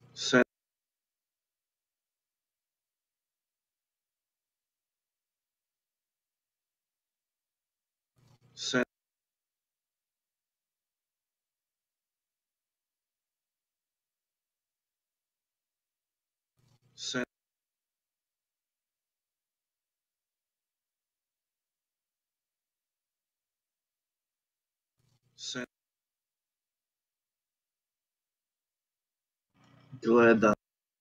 Sen, sen, sen, sen, gleda.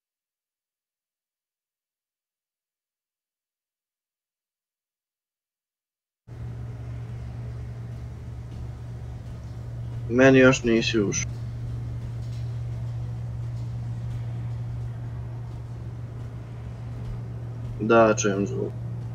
Meni još nisi ušao. Da, čujem zvuk.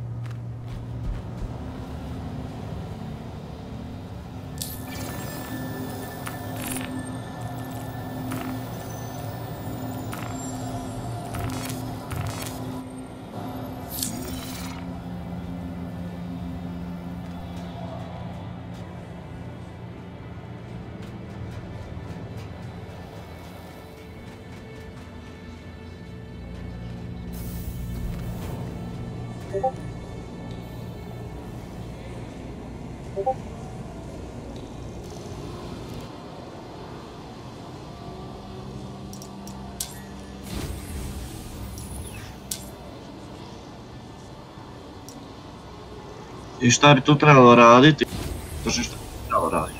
I šta bi tu trebalo raditi? To što bi trebalo raditi?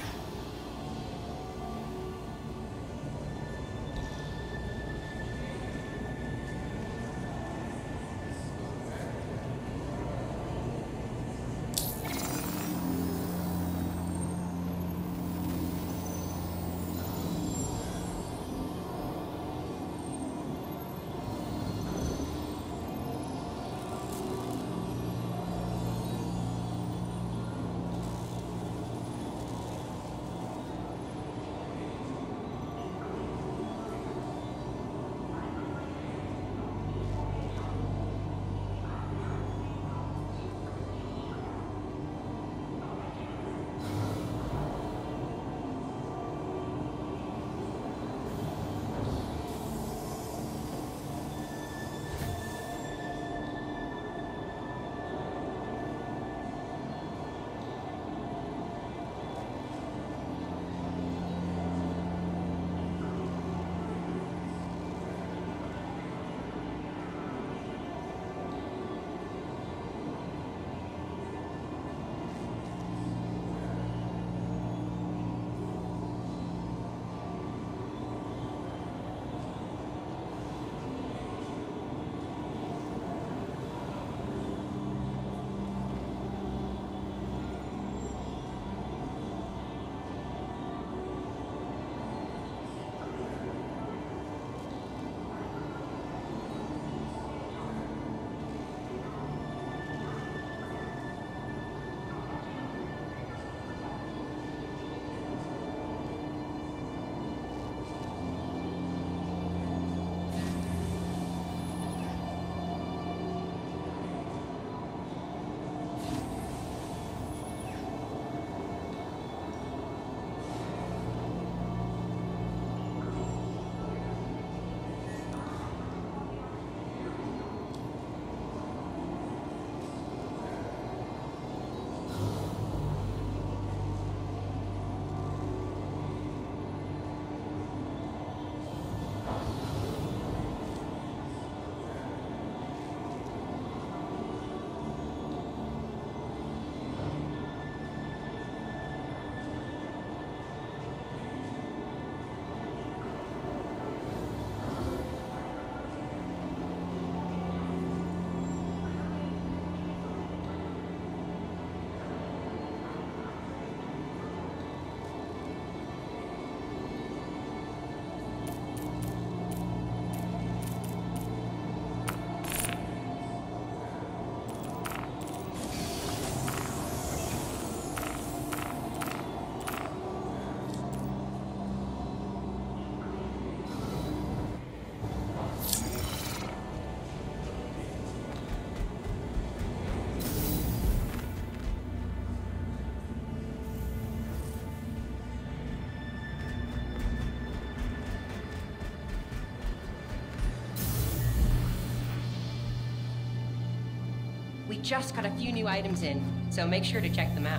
just got a few new items in, so make sure to check them out.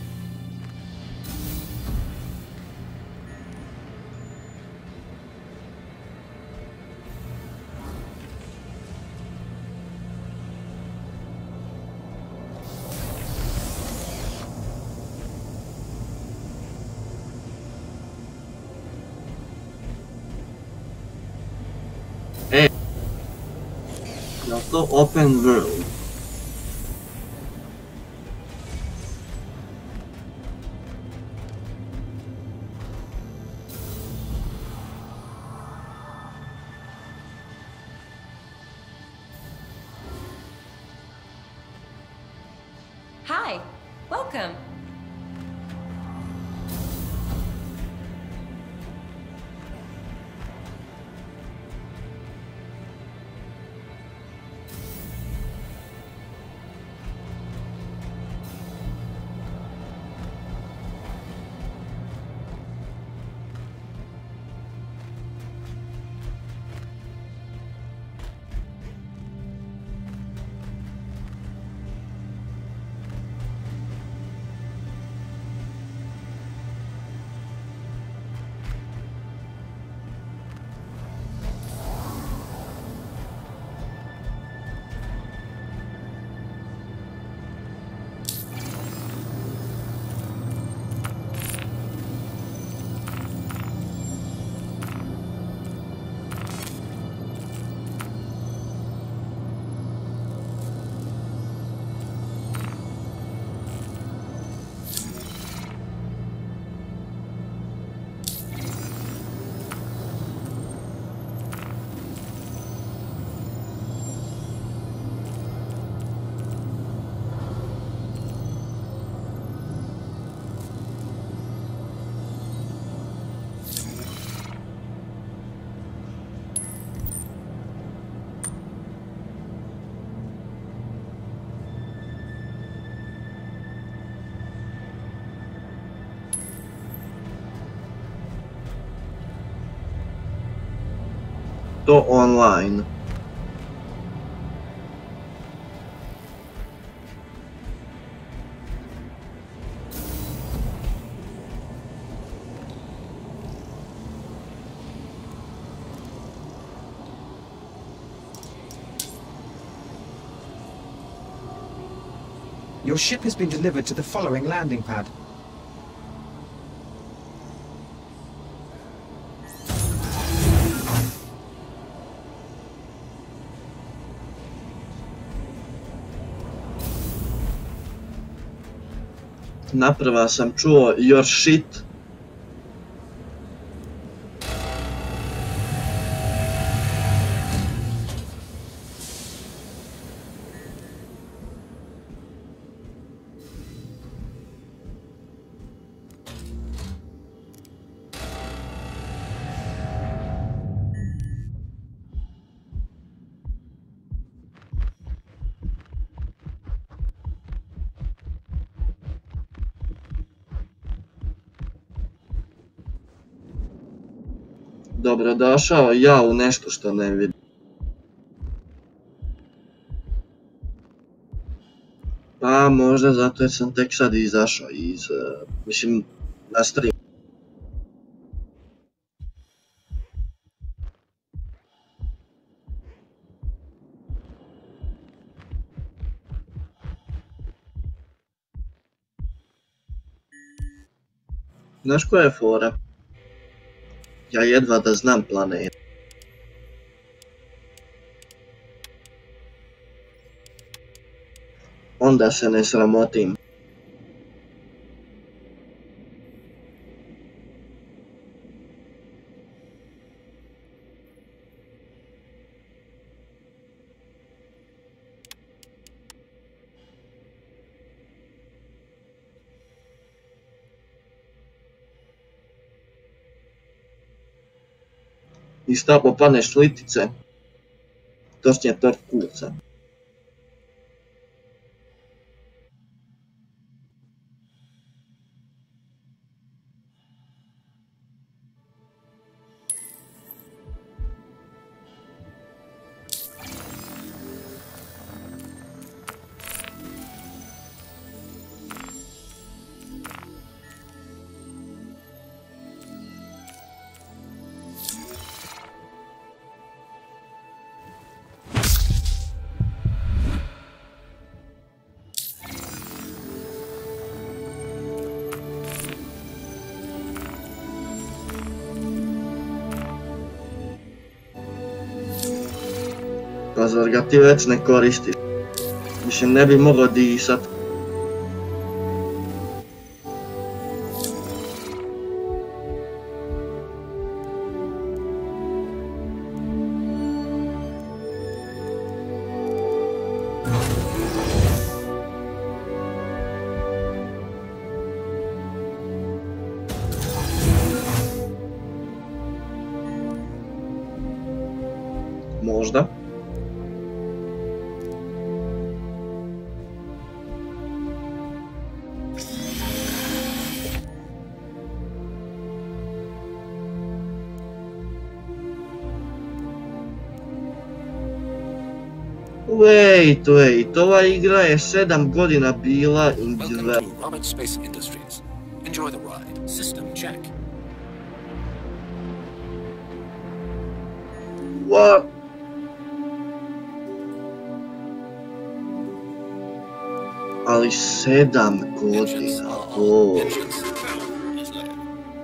Hey, also open world. Hi, welcome. To online. Your ship has been delivered to the following landing pad. Naprva sam čuo your shit. Dobrodošao ja u nešto što ne vidim. Pa možda zato jer sam tek sad izašao iz, mislim, na stream. Znaš koja je fora? Ja jedva da znam planet. Onda se ne sramotim. I šta popadneš s litice? Točnije tort kuca. Pa zar ga ti već ne koristiš? Mislim, ne bi mogao disat. Možda. Wait, ova igra je 7 godina bila in Welcome to Roberts Space Industries. Enjoy the ride. System check. What? Ali 7 Engines godina, are on. Engines. Power is low.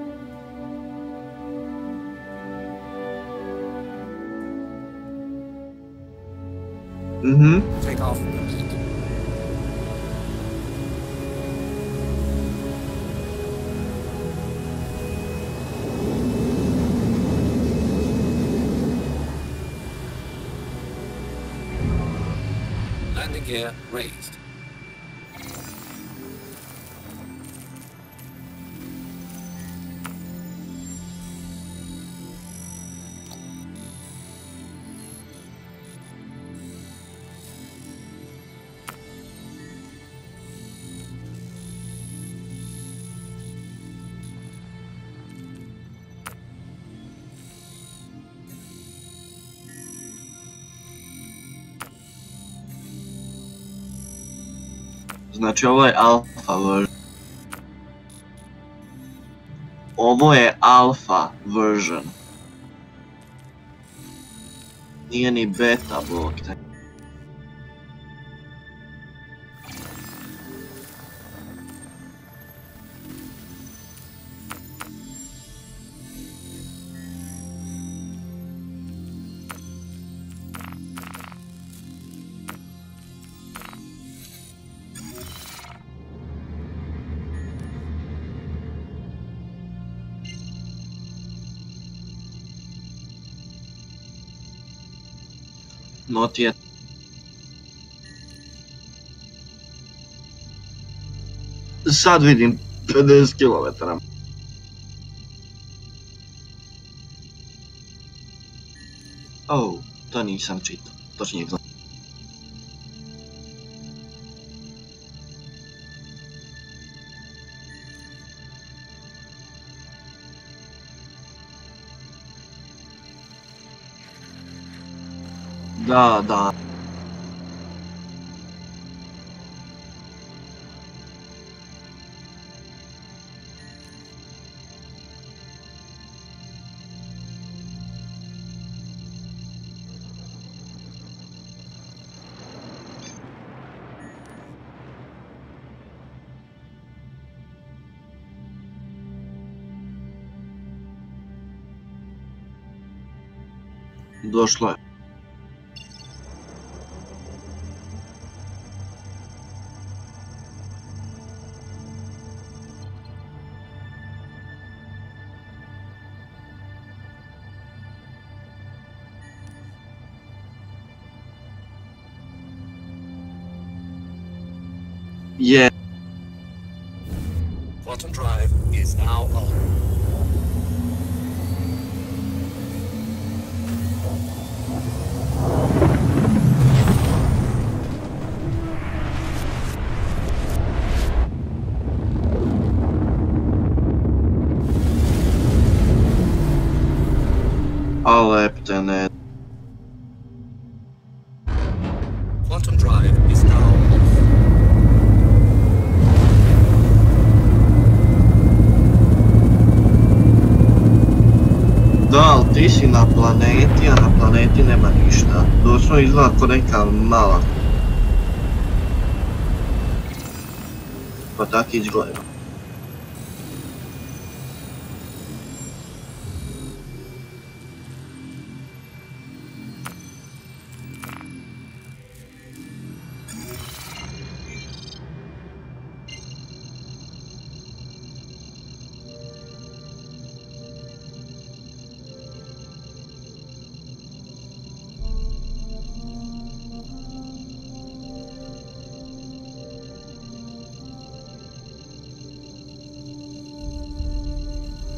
Take off. Landing gear raised. Znači ovo je alpha version. Ovo je alpha version. Nije ni beta, bog te. Not yet. Sad vidim 50 km. Oh, to nisam čitao. Točnije znam. Da. Došlo je. Yeah. Quantum drive is now on. Aleptene. Quantum drive is now off. Da, ali ti si na planeti, a na planeti nema ništa. Doslovno izgleda kao neka mala. Pa tako izgleda.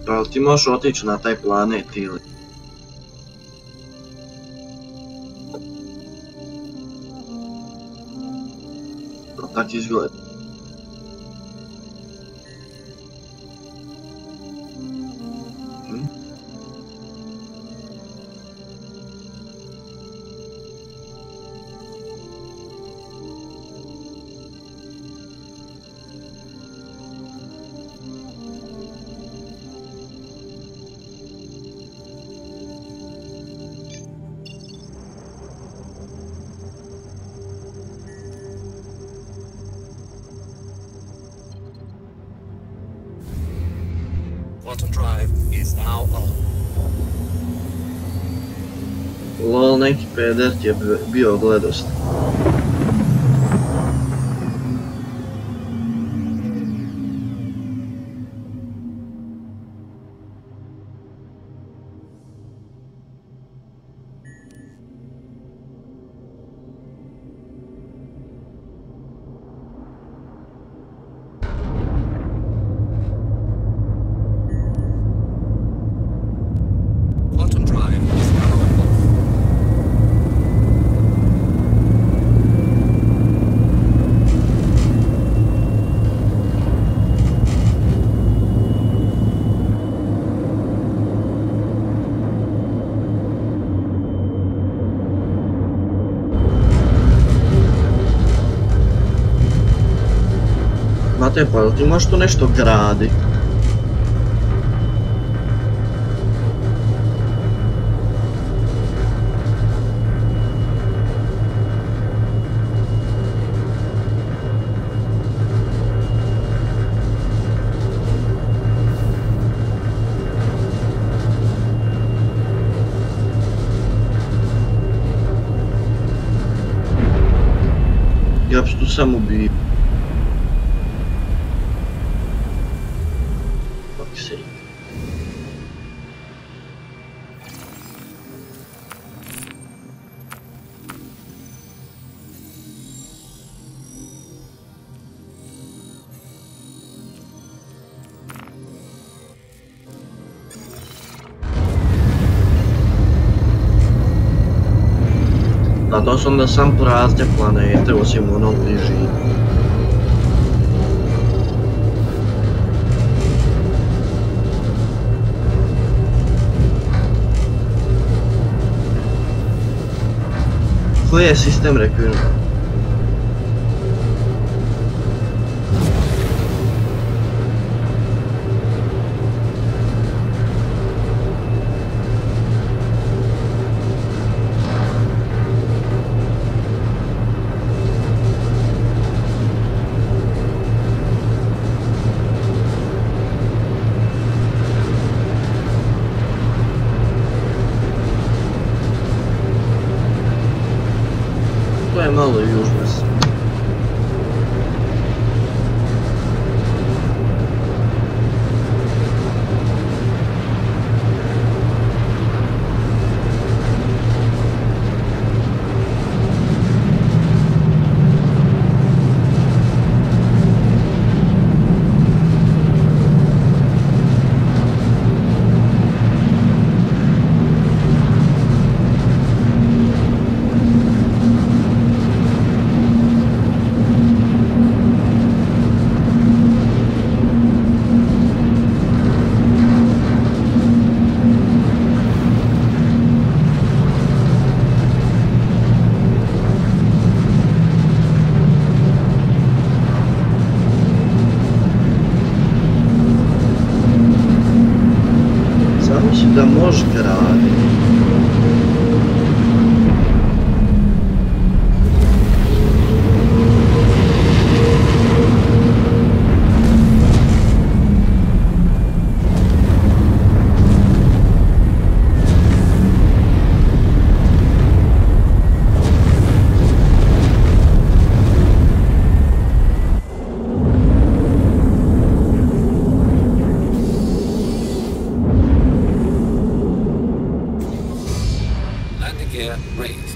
Pa ti možeš otići na taj planet ili... Tak izgleda. Quantum drive is now on. Lol, neki peder ti je bio gledost. Quantum drive is now on. Mate, pa ti možeš tu nešto gradi? Ja bi se tu sam ubio. Fuck sake. A to su onda sam prazne planete, osim u onom bližini. Koji je sistem rekvizita? To je malo južnost. Mislim da može graditi. Landing gear raised.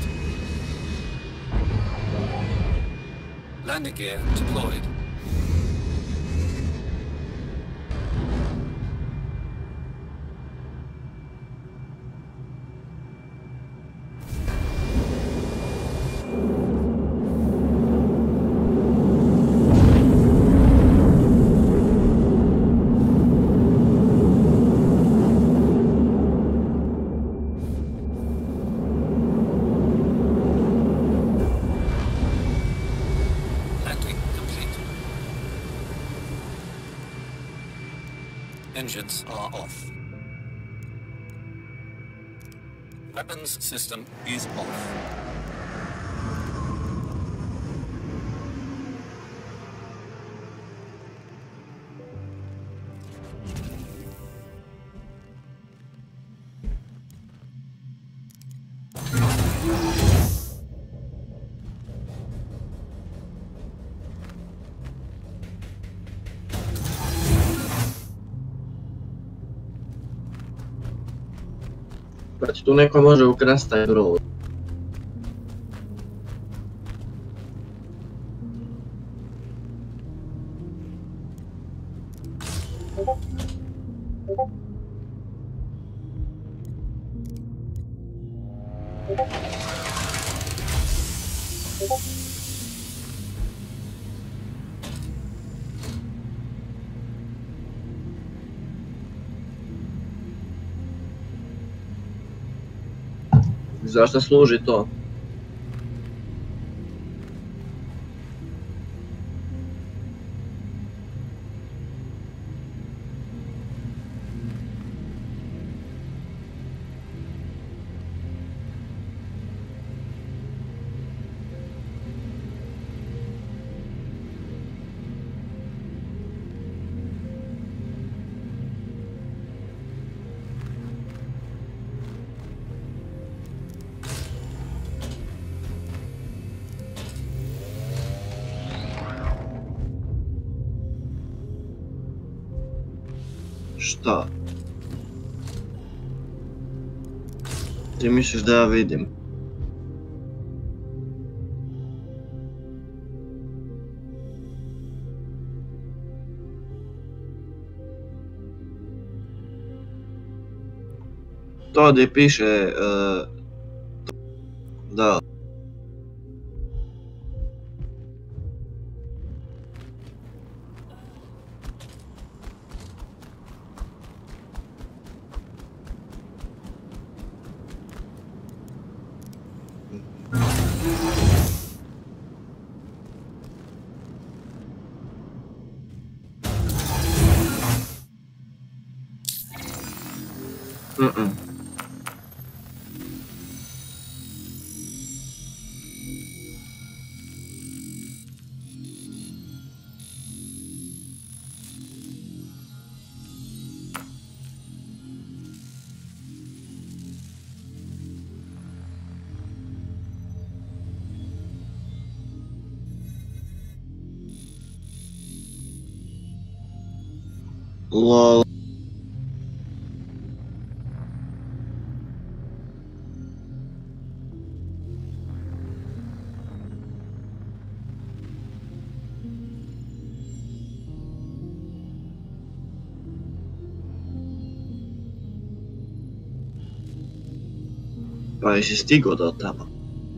Landing gear deployed. Engines are off. Weapons system is off. Pa ti tu neko može ukrasti taj brod. Zašto služi to? Šta? Ti misliš da ja vidim? To gdje piše... da. Lol. Pa jesi stigao do tamo?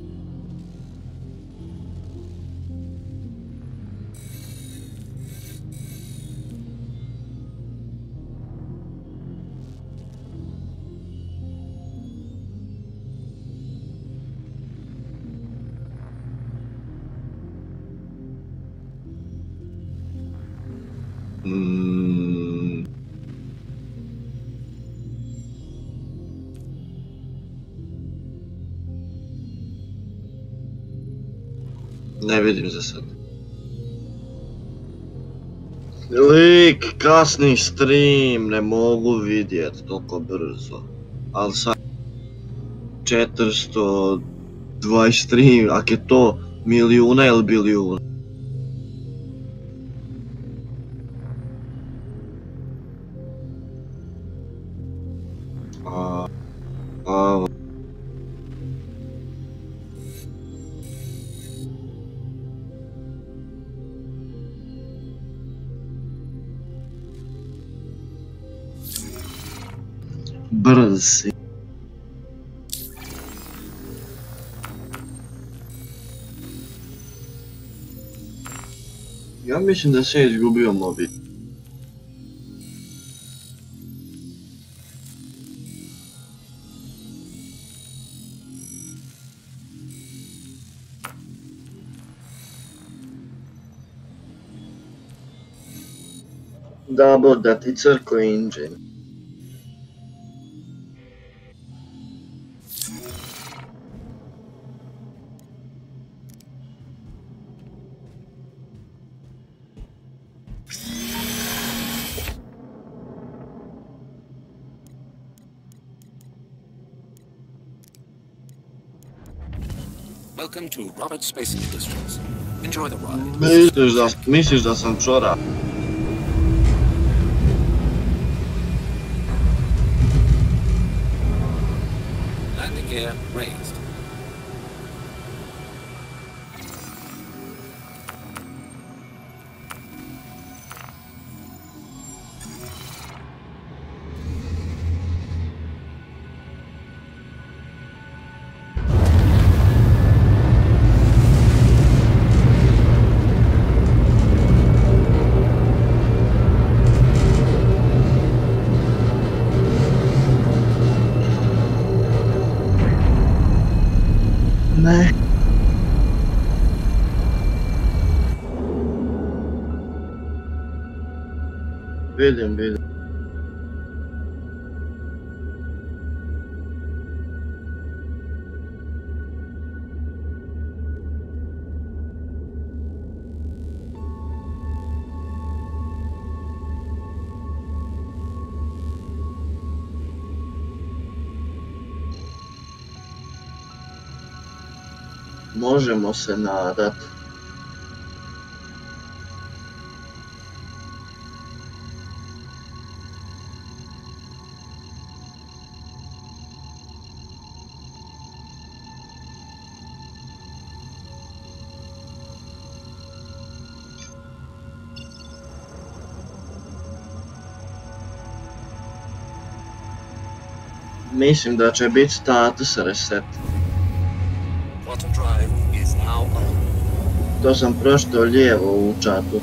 Ne vidim za sad. Lik, kasni stream, ne mogu vidjet toliko brzo. Ali sad 423, ak je to milijuna ili bilijuna. Brz si. Ja mislim da sam izgubio mobil. Da bude ti crko engine. Welcome to Robert Space Industries. Enjoy the ride. Misliš da sam čora? Landing gear raised. Ne. Vidim. Možemo se nadat. Mislim da će biti status reset. Quantum drive is now on. To sam pročitao lijevo u čatu.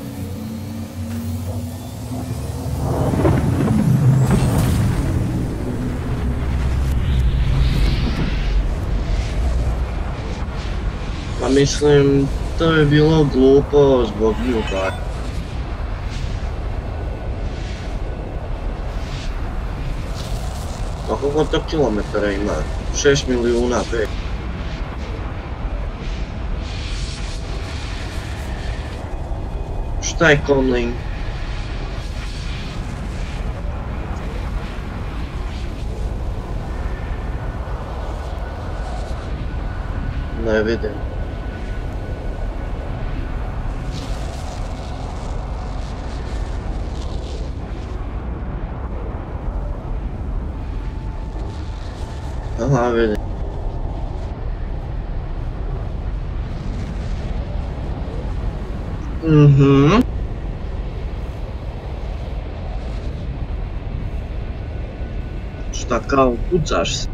Pa mislim, to je bilo glupo zbog njuka. Pa koliko to kilometara ima? 6 milijuna, 5. Šta je Comlink? Ne vidim. Aha, vidim. Šta kao pucaš se?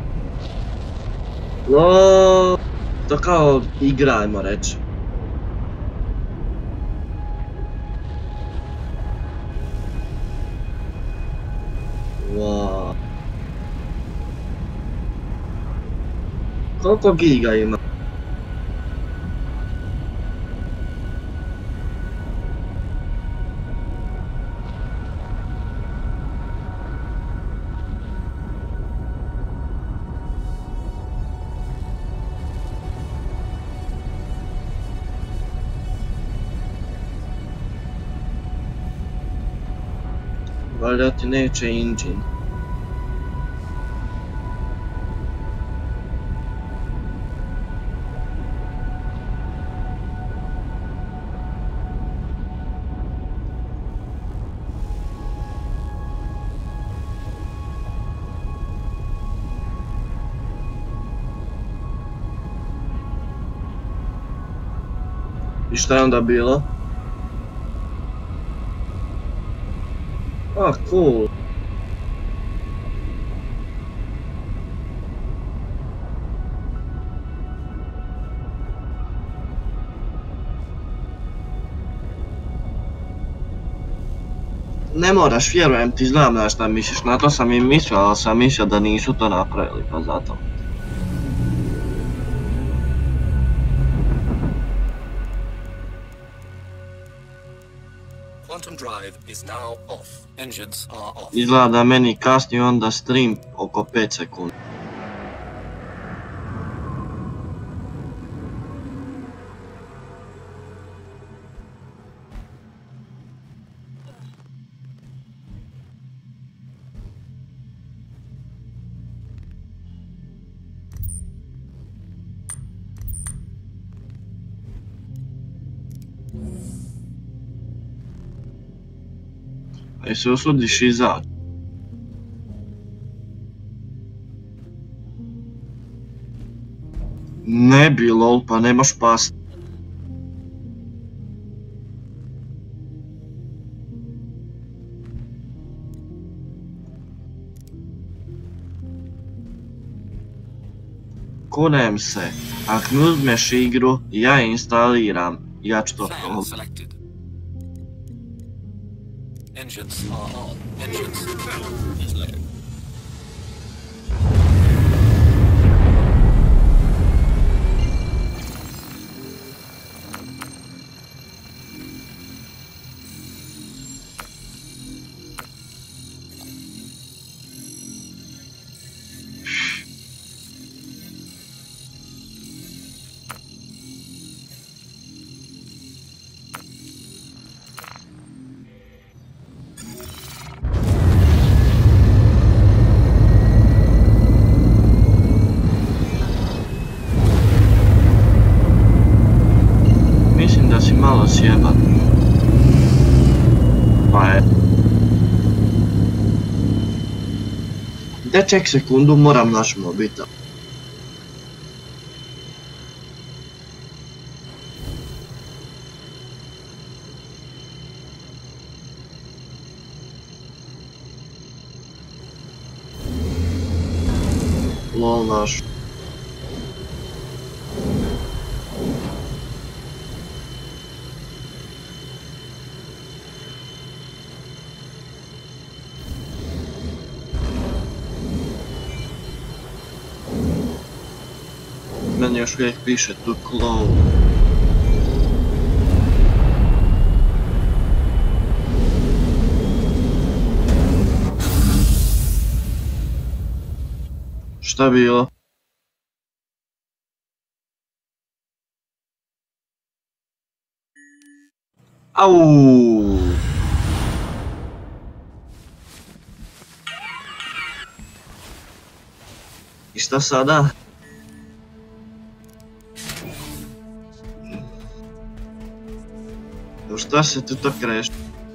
No, to kao igra, ajmo reći. Wow. Koliko giga ima? Valjda ti neće engine. I šta je onda bilo? Ah, cool. Ne moraš, vjerujem ti, znam na šta misliš, na to sam i mislio, ali sam mislio da nisu to napravili, pa zato. Quantum Command drive is now off. Engines are off. Izgleda da meni kasni onda stream oko 5 sekundi. E se usudiš izaći? Ne bi lol, pa nemaš past. Kunem se, ako mi uzmeš igru, ja je instaliram, ja ću to Fan probati. selected. Engines are on. Engines power is low. Mislim da si malo sjeban. Pa je. Ček sekundu, moram naš mobitel. Lol naš. Meni još uvijek piše tu clone. Šta bilo? Au! I šta sada? Šta se tu to kreš?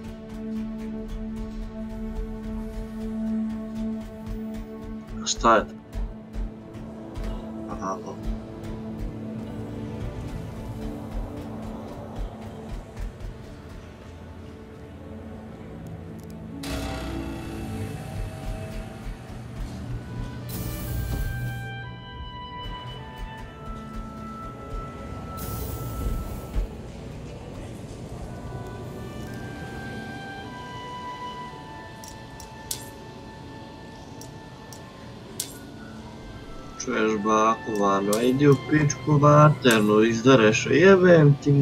Šta je? Aha, o. Čuješ baku vano, idi u pičku maternu, izdareš, jebem ti.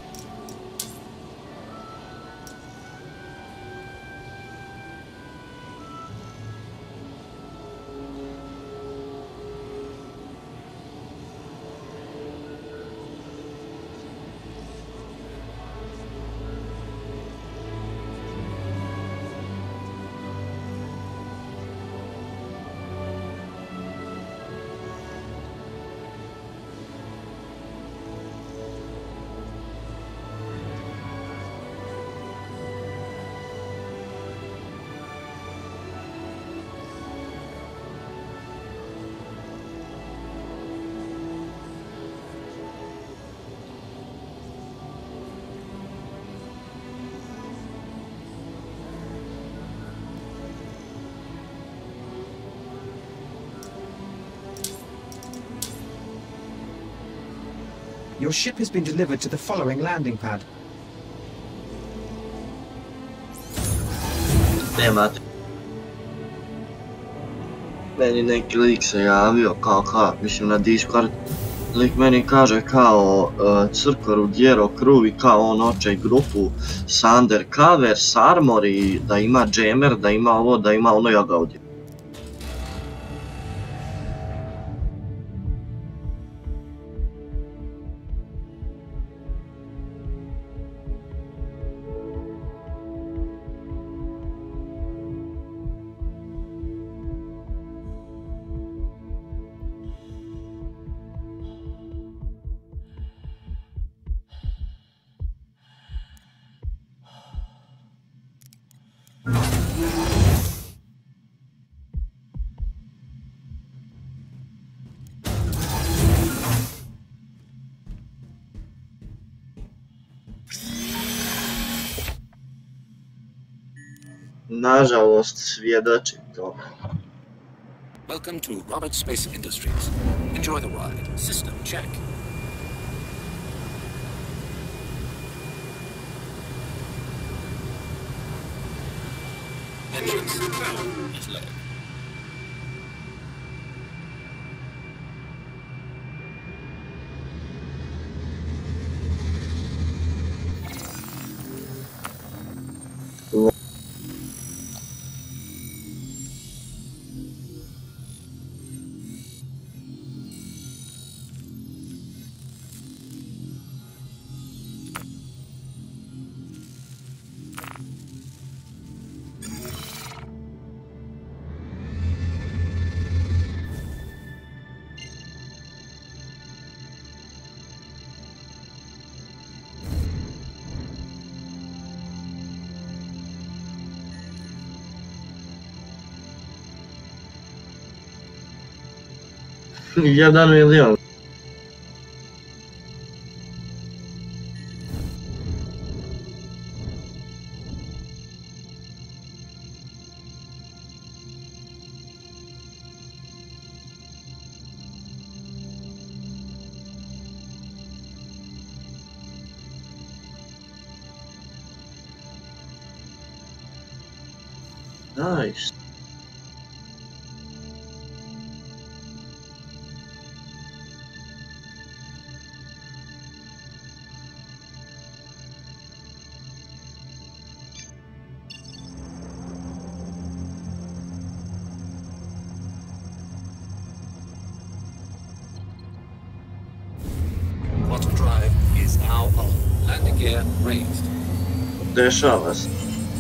Your ship has been delivered to the following landing pad. Nemate. Meni neki lik se javio kao mislim na Discord, lik meni kaže kao Crko Rudiero Crew i kao on hoće grupu sa undercover, s armor i da ima jammer, da ima ovo, da ima ono, ja ga ovdje. Nažalost, svjedočim tome. Welcome to Robert Space Industries. Enjoy the ride. System check. Engines power is low. Jedan milion. Nice. Quantum drive is now on. Landing gear raised. Dešava se.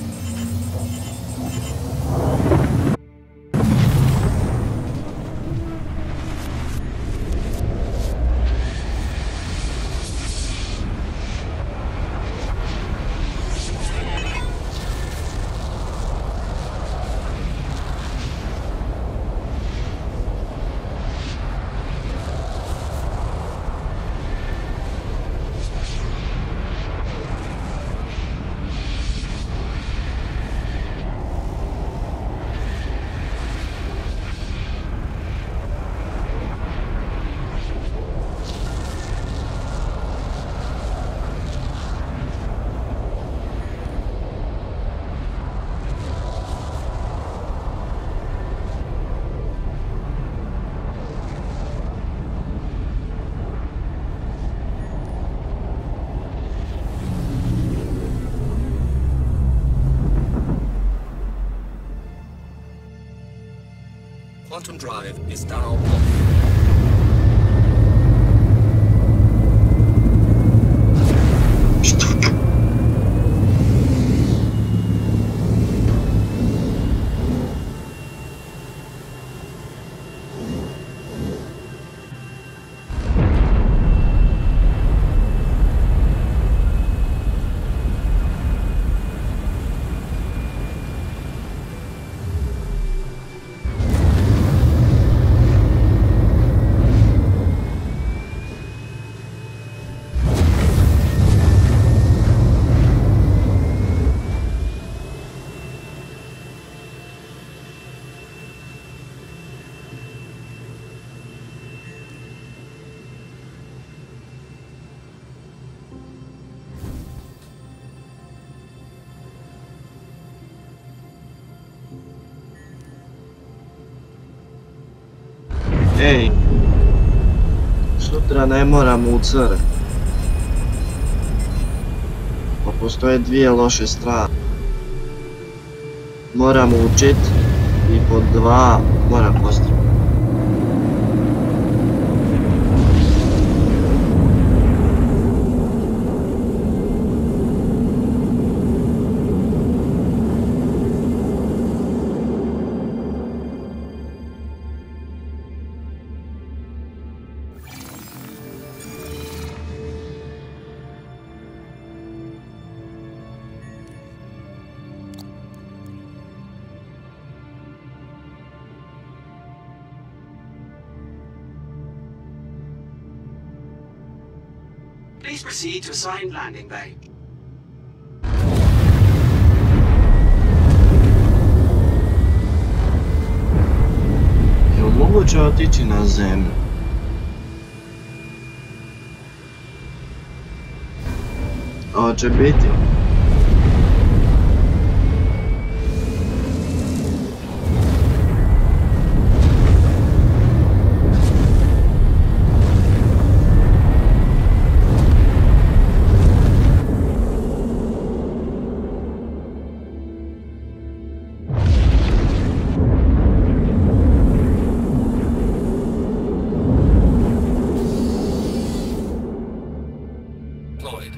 Quantum drive is now on. Ej, Sutra ne moramo u crkvu. Pa postoje dvije loše strane. Moramo učit i pod dva moram postaviti. Please proceed to assigned landing bay. Je li moguće otići na zemlju? Ovo će biti. Deployed.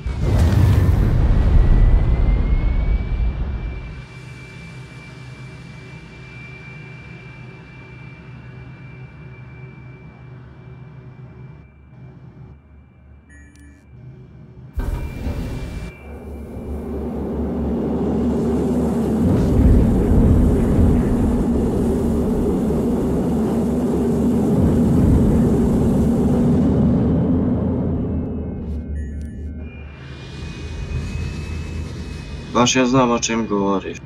Baš ja znam o čem govoriš.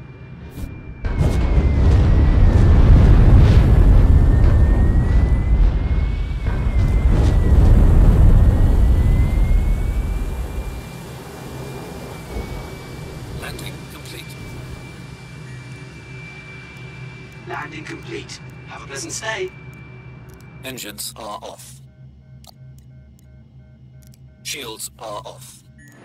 Landing complete. Landing complete. Have a pleasant stay. Engines are off. Shields are off.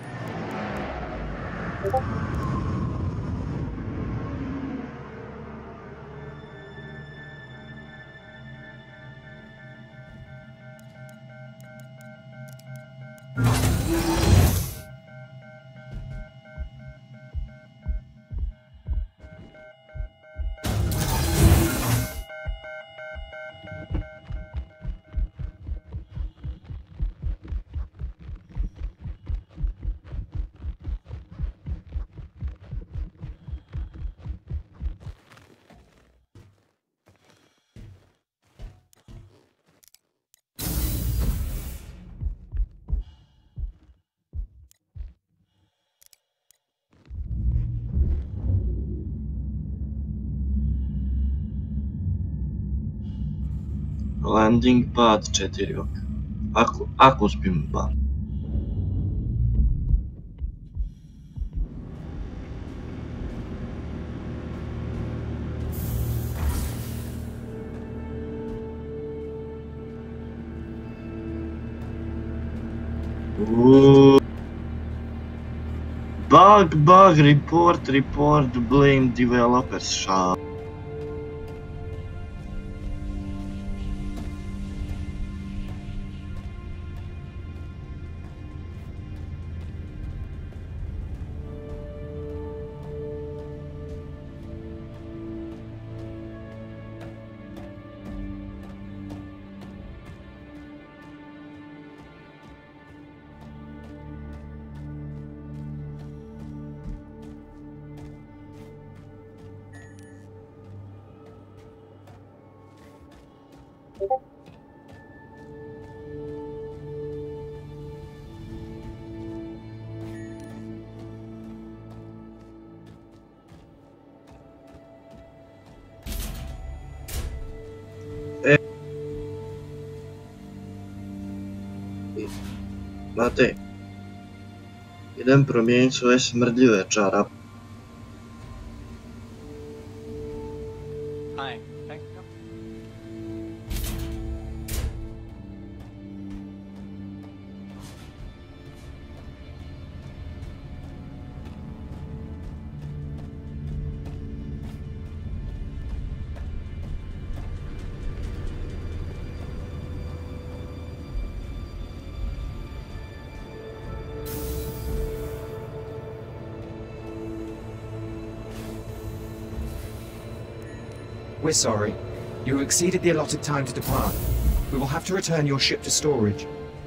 Landing pad 4 oka. Ako uspijem bar. Bug, report, blame developers, šal. Znate, idem promijeniti svoje smrdljive čarape. Hi, thank you. We're sorry. You have exceeded the allotted time to depart. We will have to return your ship to storage.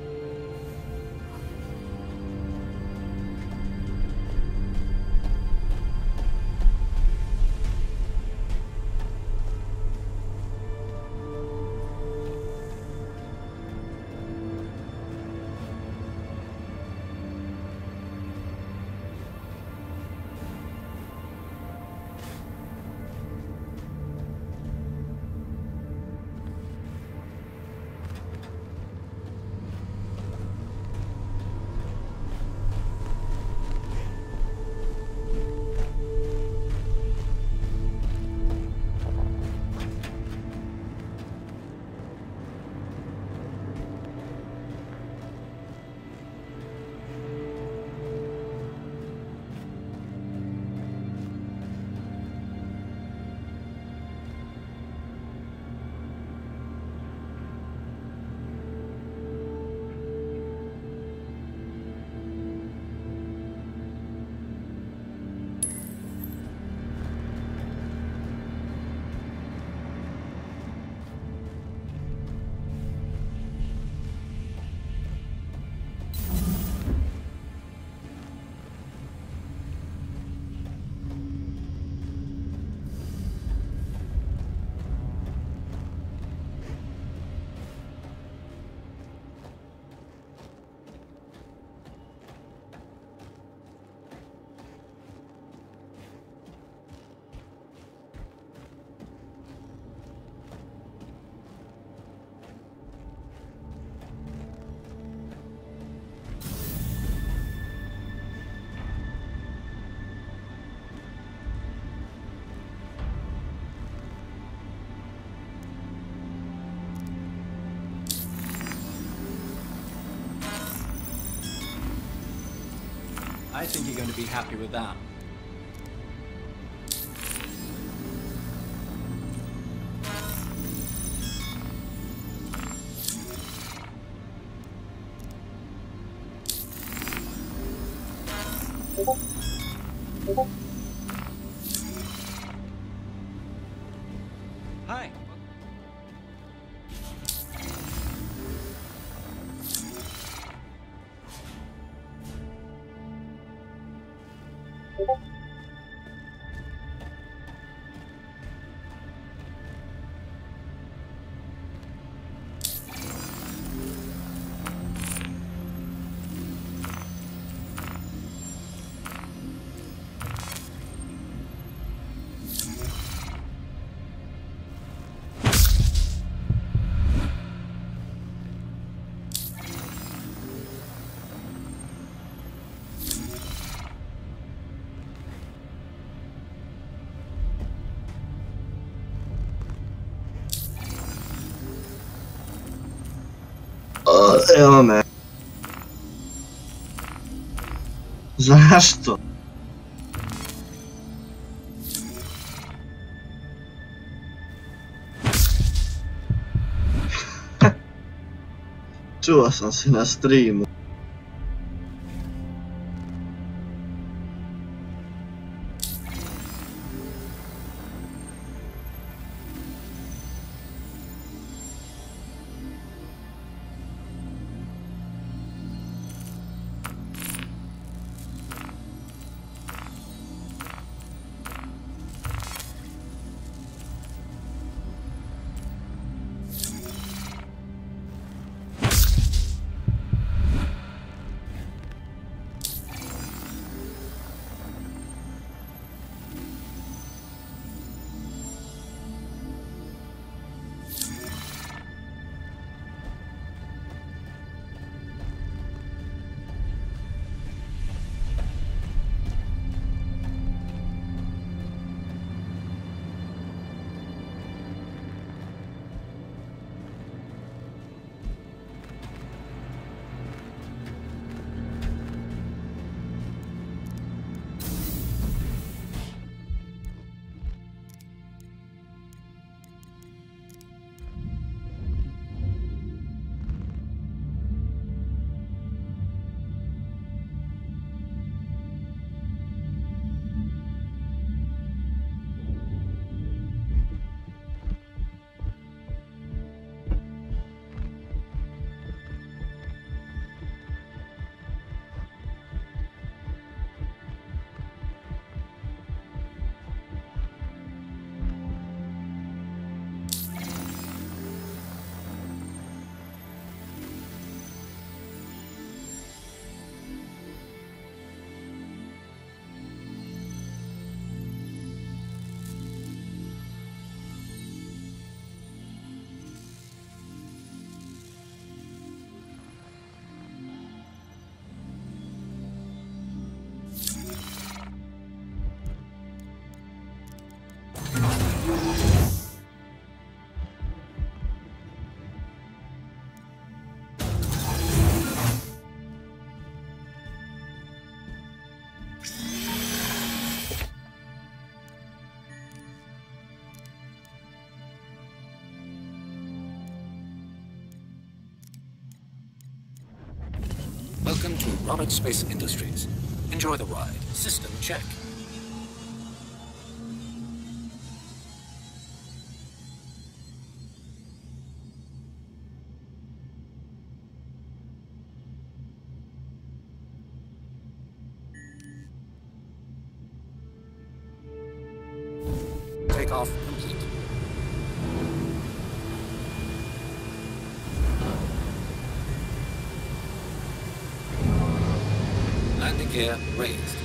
I think you're going to be happy with that. Hi. Evo me. Zašto? Čuo sam se na streamu. Welcome to Robert Space Industries. Enjoy the ride. System check. Takeoff complete. Landing gear raised.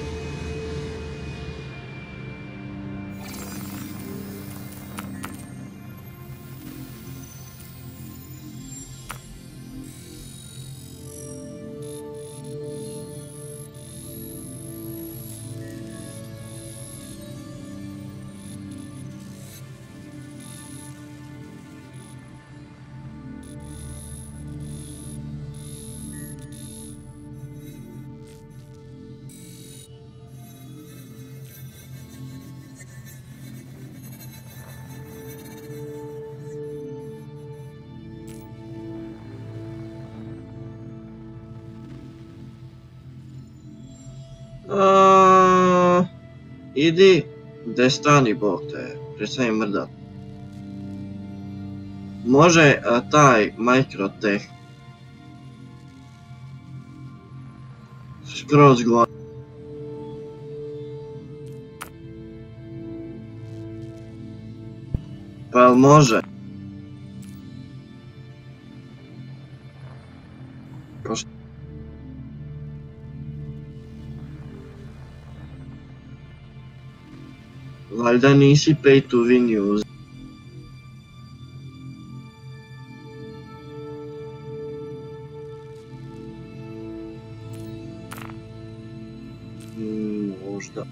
Idi, gdje stani Bog te, prestani mrdat. Može taj Microtech skroz gore. Pa jel može? Valjda nisi pay to win user. Možda.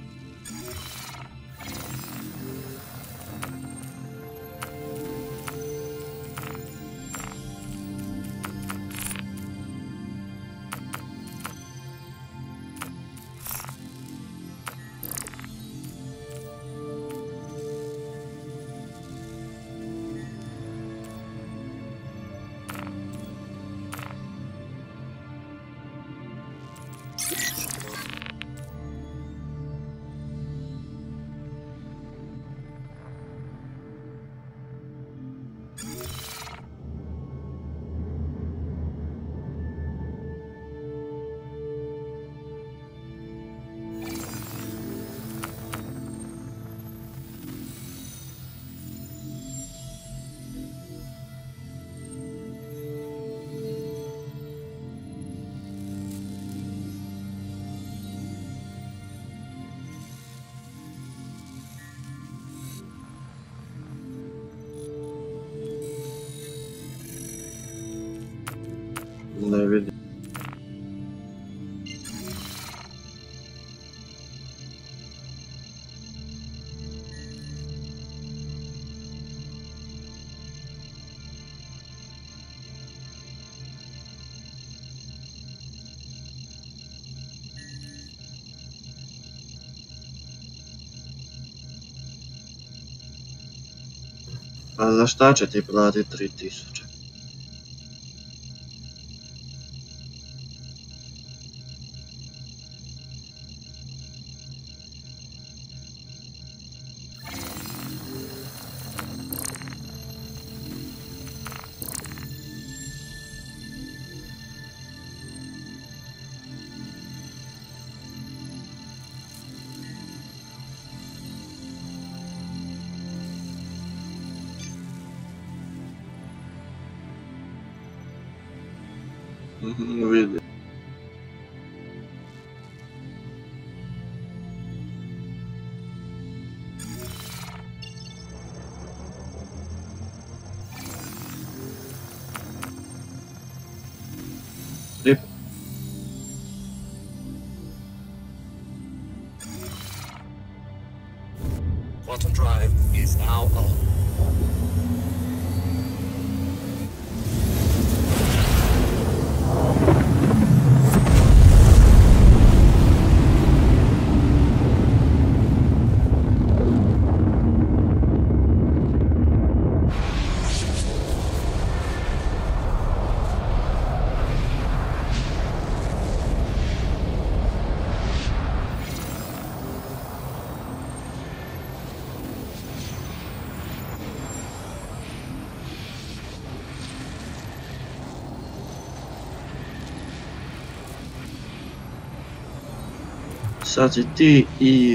Ne vidim. A za šta će ti platiti 3000? Vidim. Rip. Quantum drive is now on. Sad si ti i...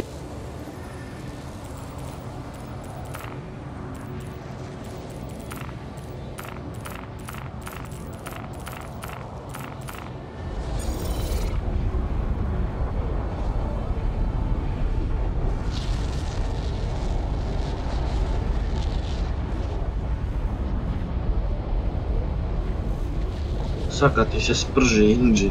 Sad kad ti se sprži inđin.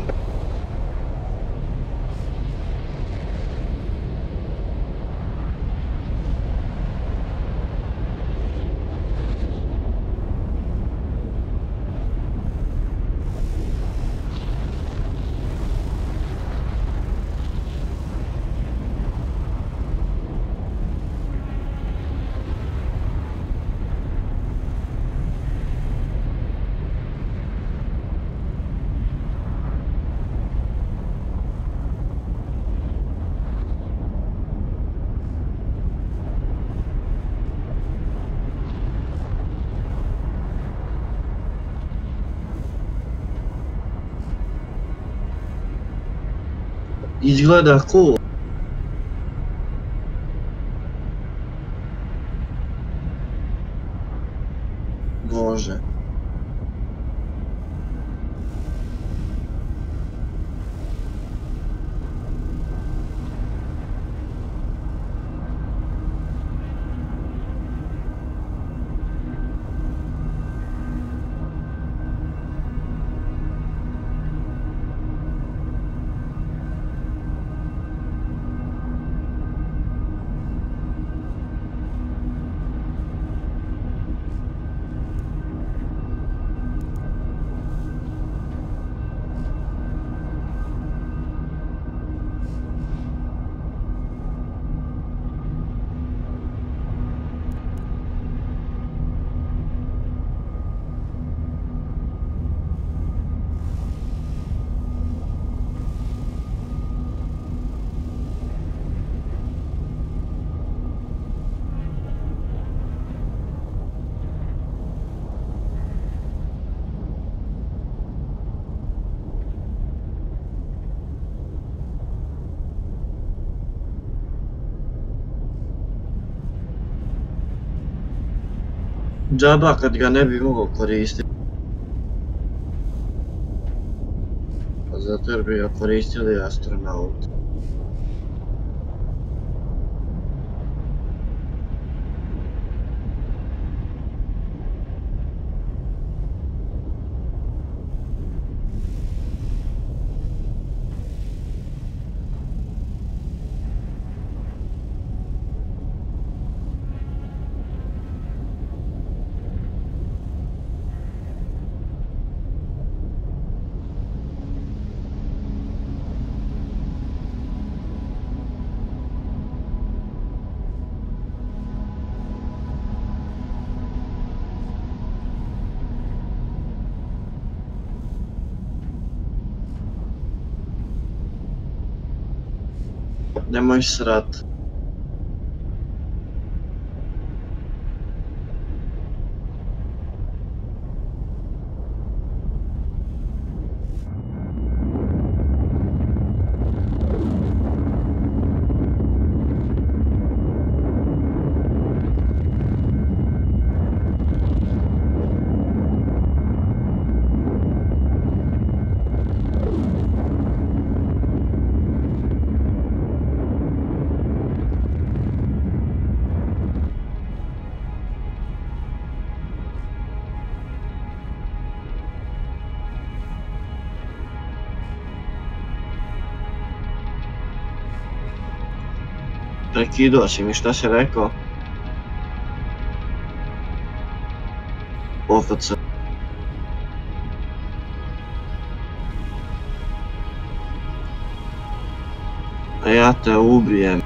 Izgleda cool. Bože. Džaba kad ga ne bi mogao koristiti. Pa zato jer bi ga koristili astronauti. Nemoj srat. Prekidao si mi, šta si rekao? OFC. A ja te ubijem.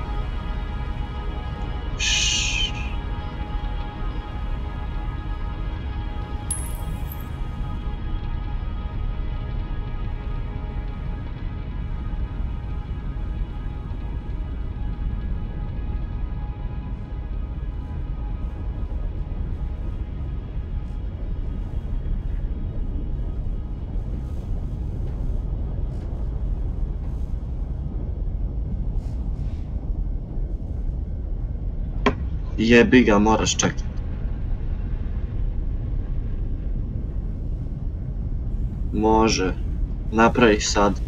Jebi ga, moraš čekati. Može. Napravi sad.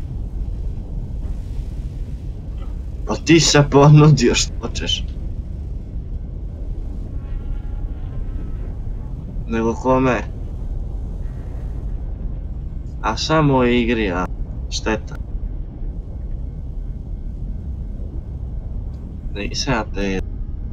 Pa ti se ponudio što hoćeš. Nego kome? A samo u igri, a šteta. Nisam ja te...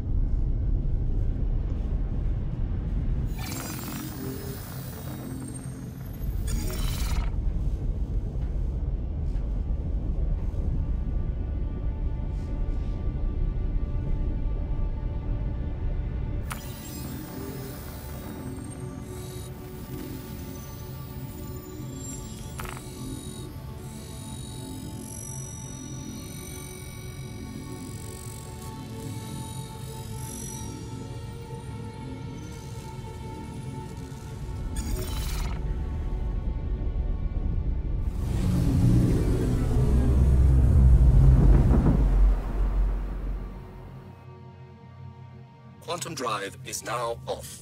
Quantum drive is now off.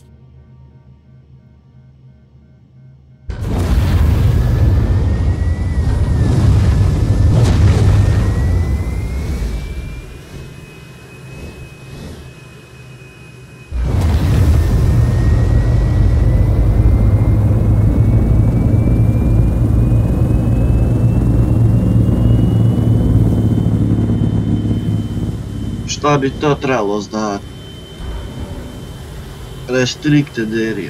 Šta bi to trebalo znati? Restricted area.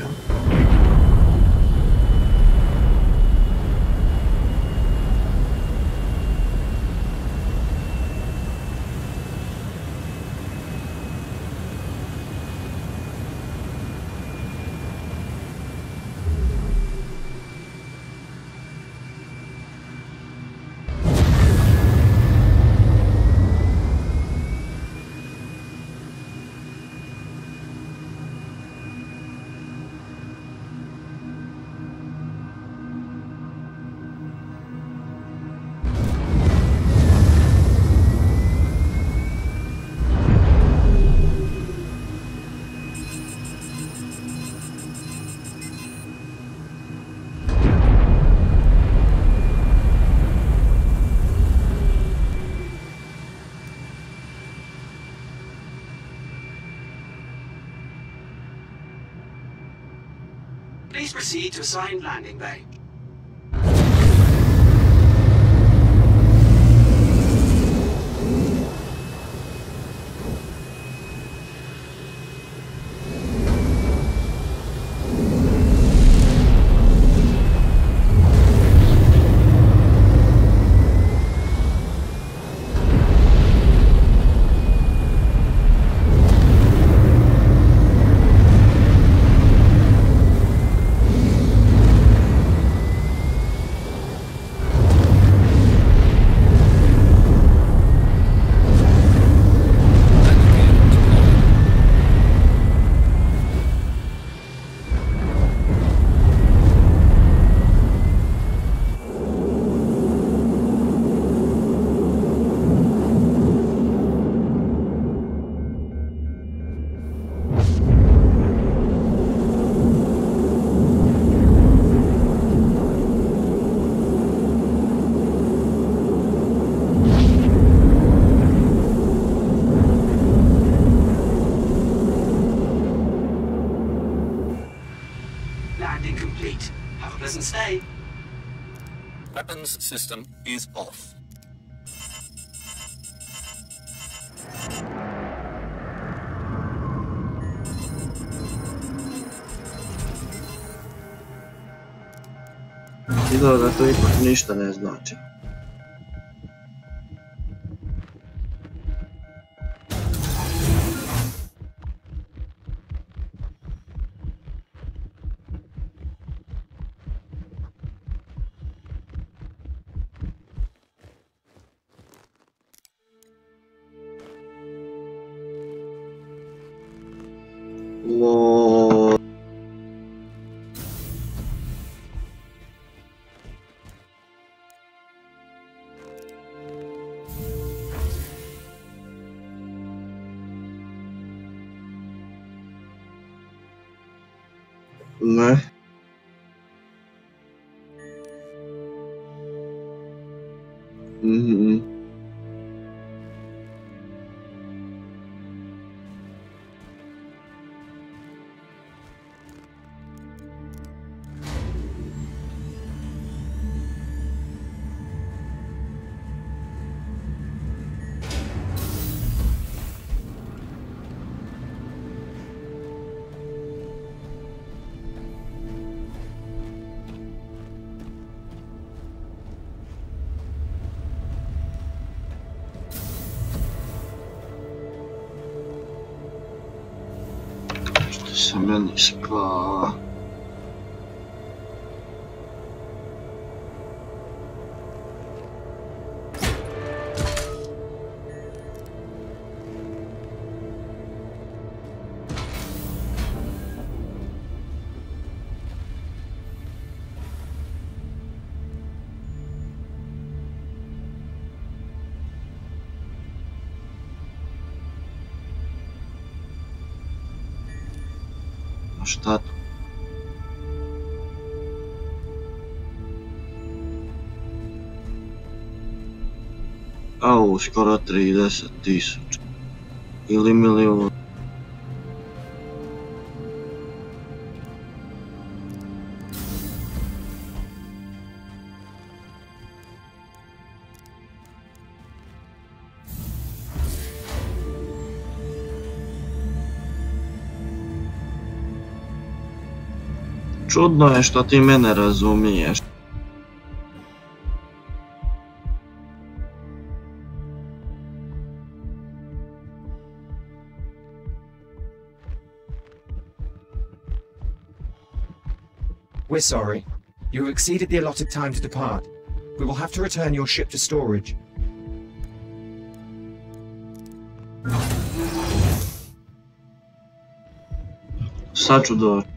Please proceed to assigned landing bay. Landing complete. Have a pleasant stay. Weapons system is off. Izgleda da to ipak ništa ne znači. Lol. Ne. Što se meni spava? Šta to? Au, skoro 30.000. Ili milijun. Čudno je što ti mene razumiješ. We're sorry. You have exceeded the allotted time to depart. We will have to return your ship to storage. Sad ću doći.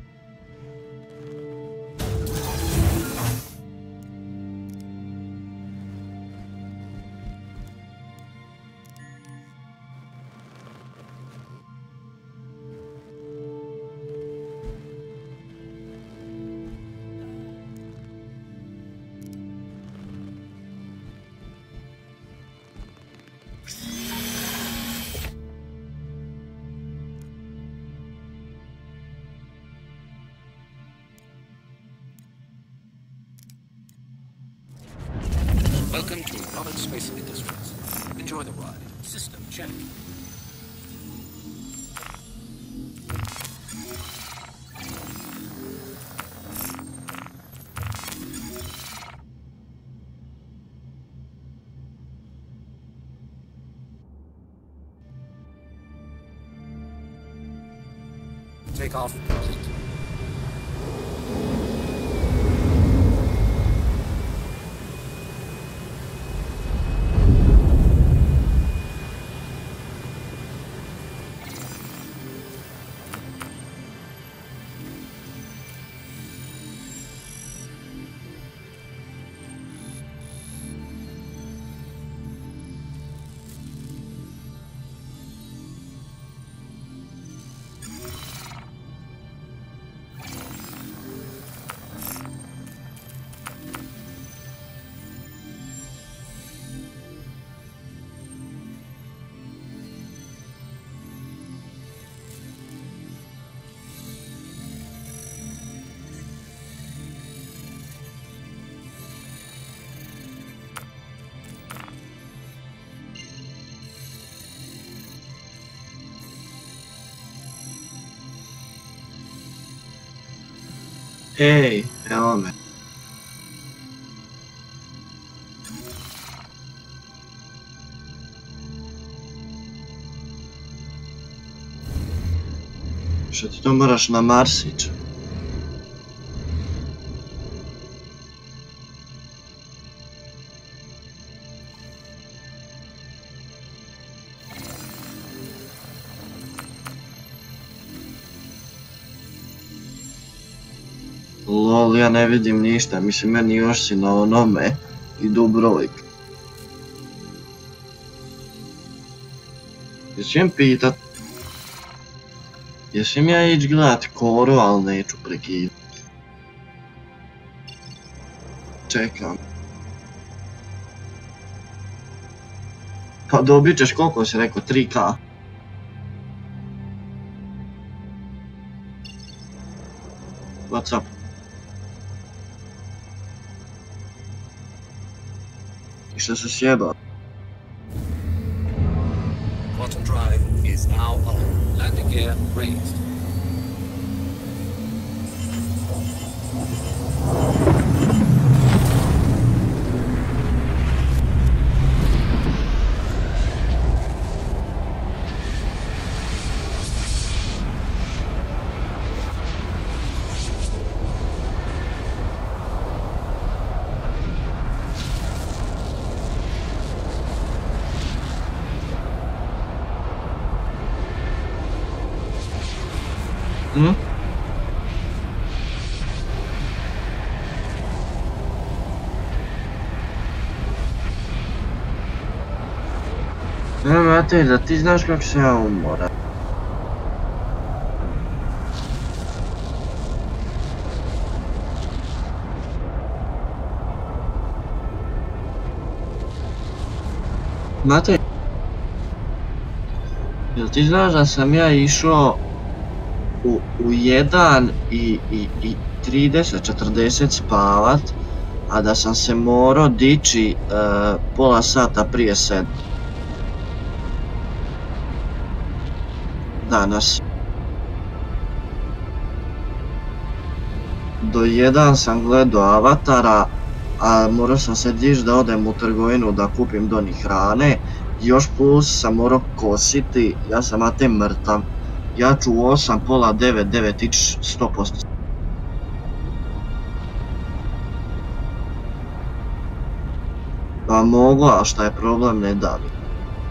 Welcome to Roberts Space Industries. Enjoy the ride. System check. Take off. Ej, evo me. Što ti to moraš na Marsić? Lol, ja ne vidim ništa, mislim meni još si na onome i Dubrovik. Smijem pitat? Jesam ja ići gledat Koru, ali neću prekidati. Čekam. Pa dobit ćeš koliko si rekao, 3K? What's up? I što se sjeba? Quantum drive is now on. Landing gear raised. Matej, da ti znaš kako se ja umoram. Matej, jel ti znaš da sam ja išao u 1 i 30-40 spavat, a da sam se morao dići pola sata prije 7. Danas. Do 1 sam gledao Avatara, a morao sam se dići da odem u trgovinu da kupim doni hrane. Još plus sam morao kositi, ja sam na te mrtav. Ja ću u 8, pola 9, 9 ići 100%. Pa mogu, a šta je problem, ne da mi.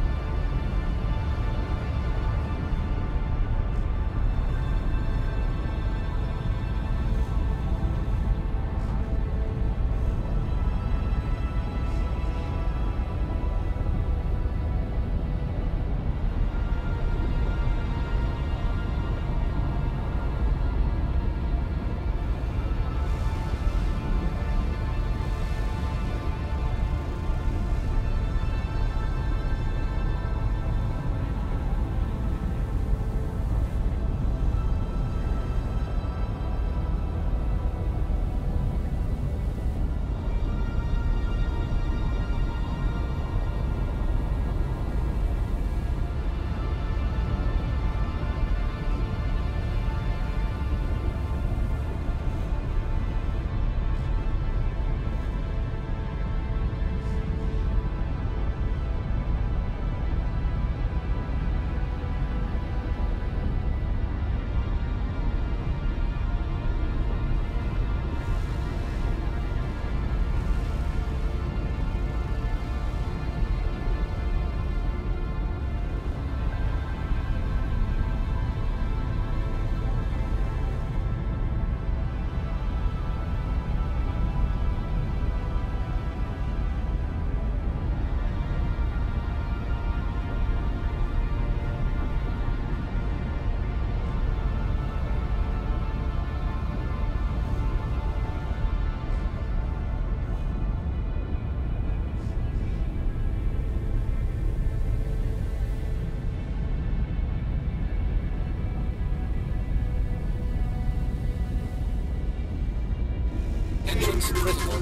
Engines critical.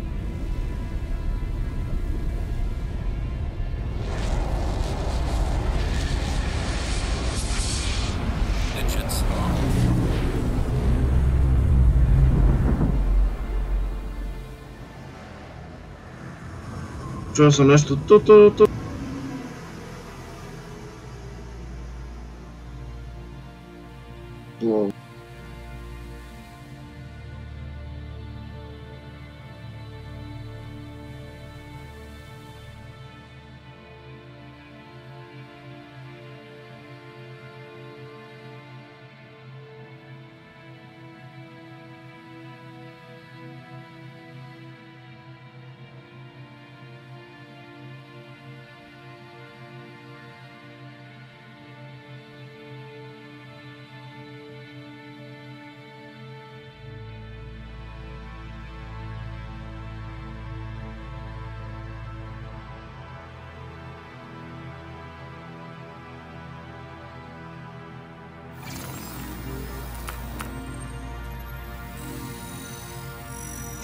Engines on. Čuo sam nešto tu. Wow.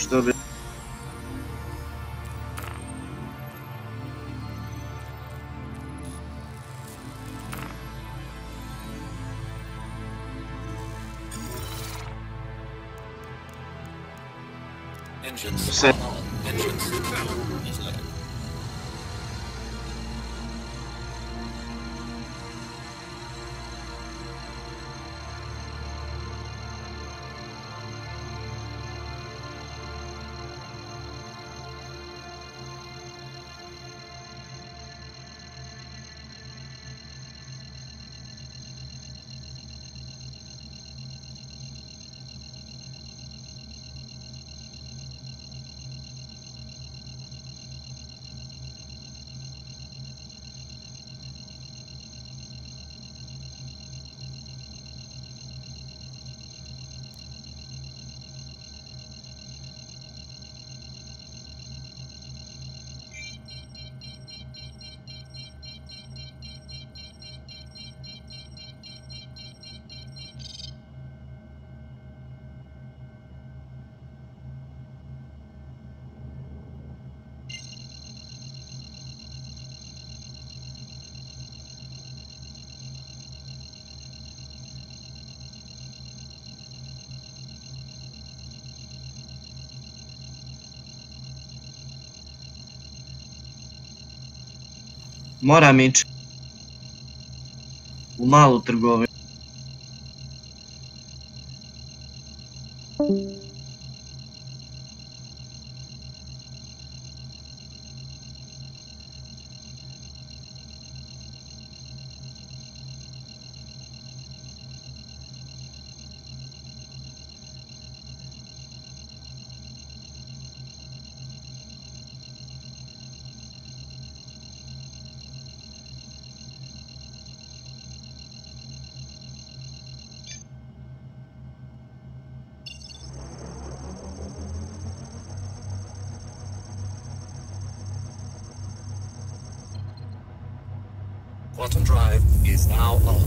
Što bi... Engines Se- are on. Engines. Power is low. Moram ići u malu trgovinu. Quantum drive is now on.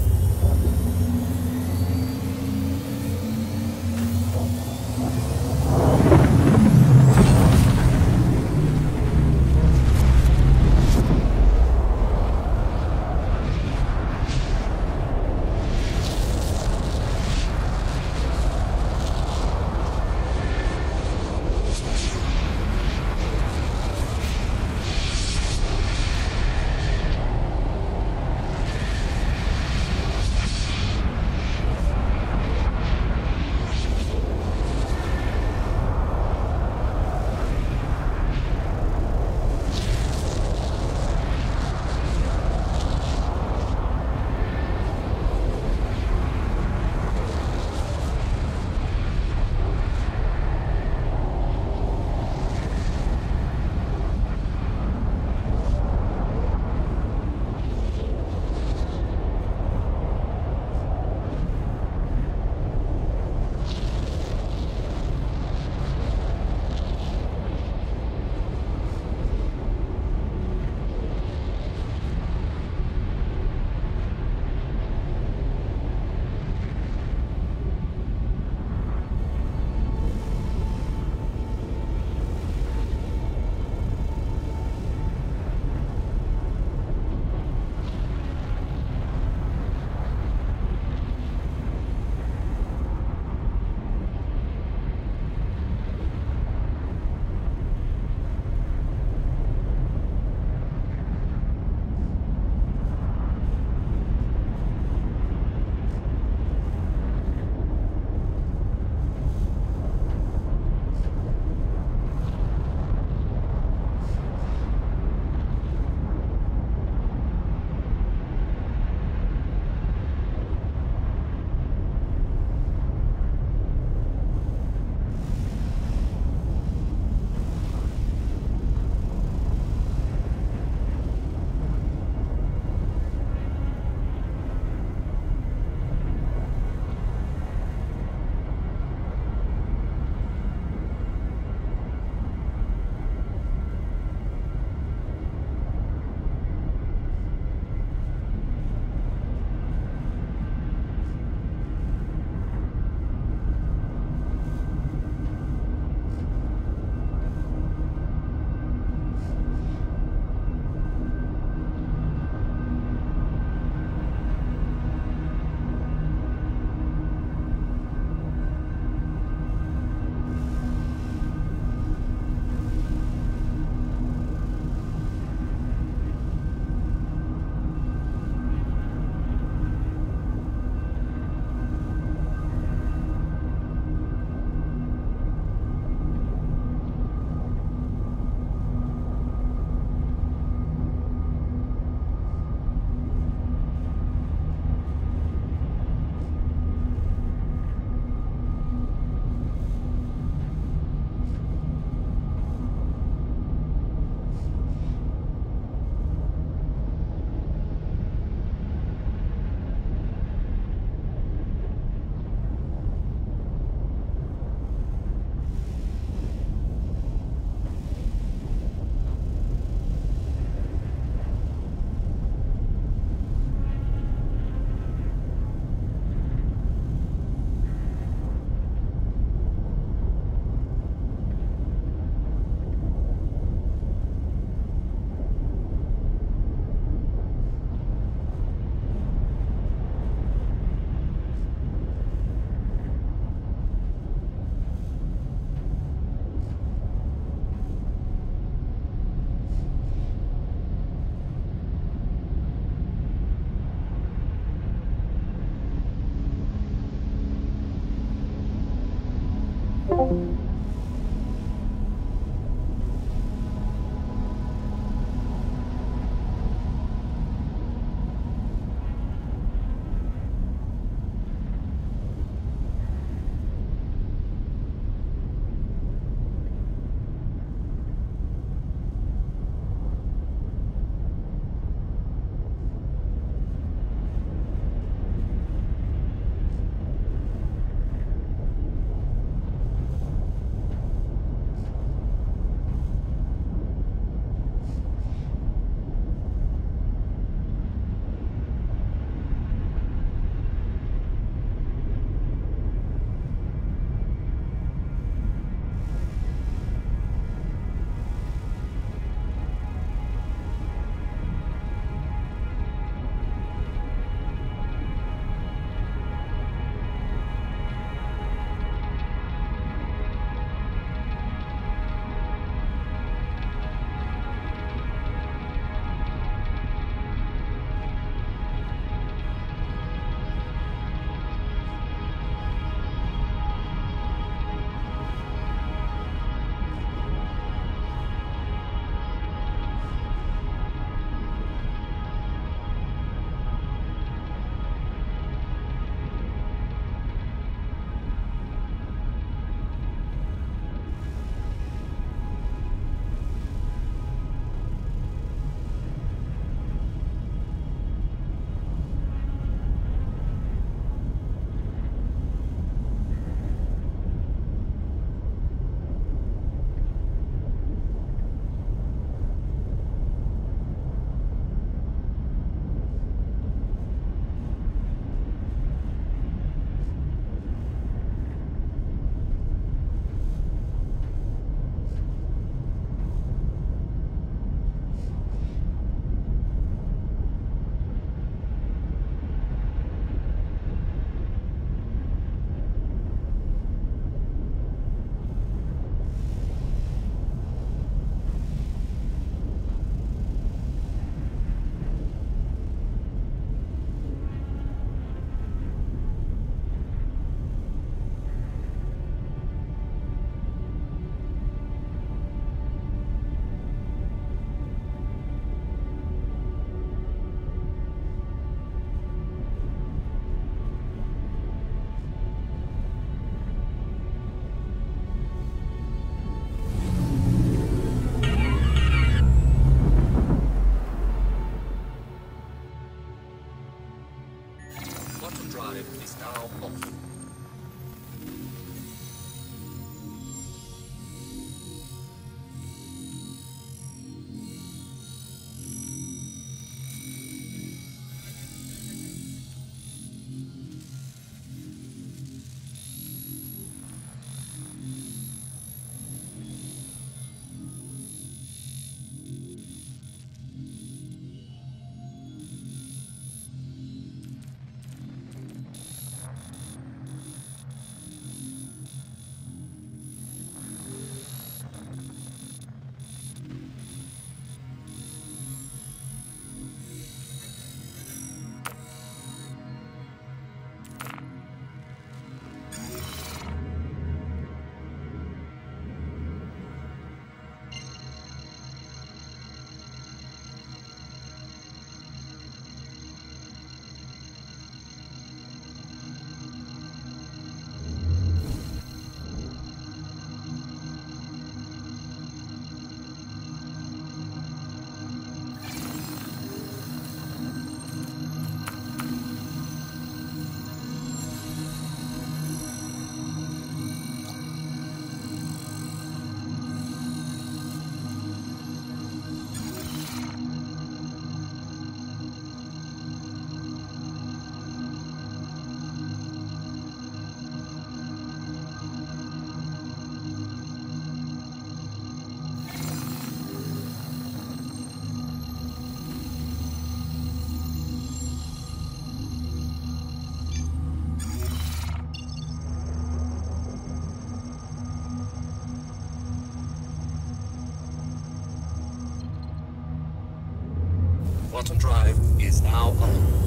Quantum drive is now on.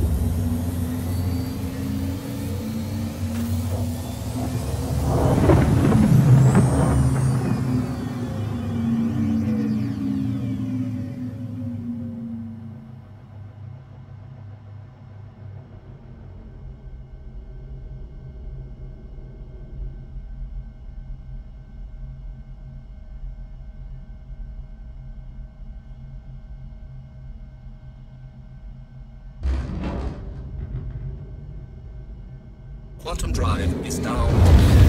Quantum drive is now on.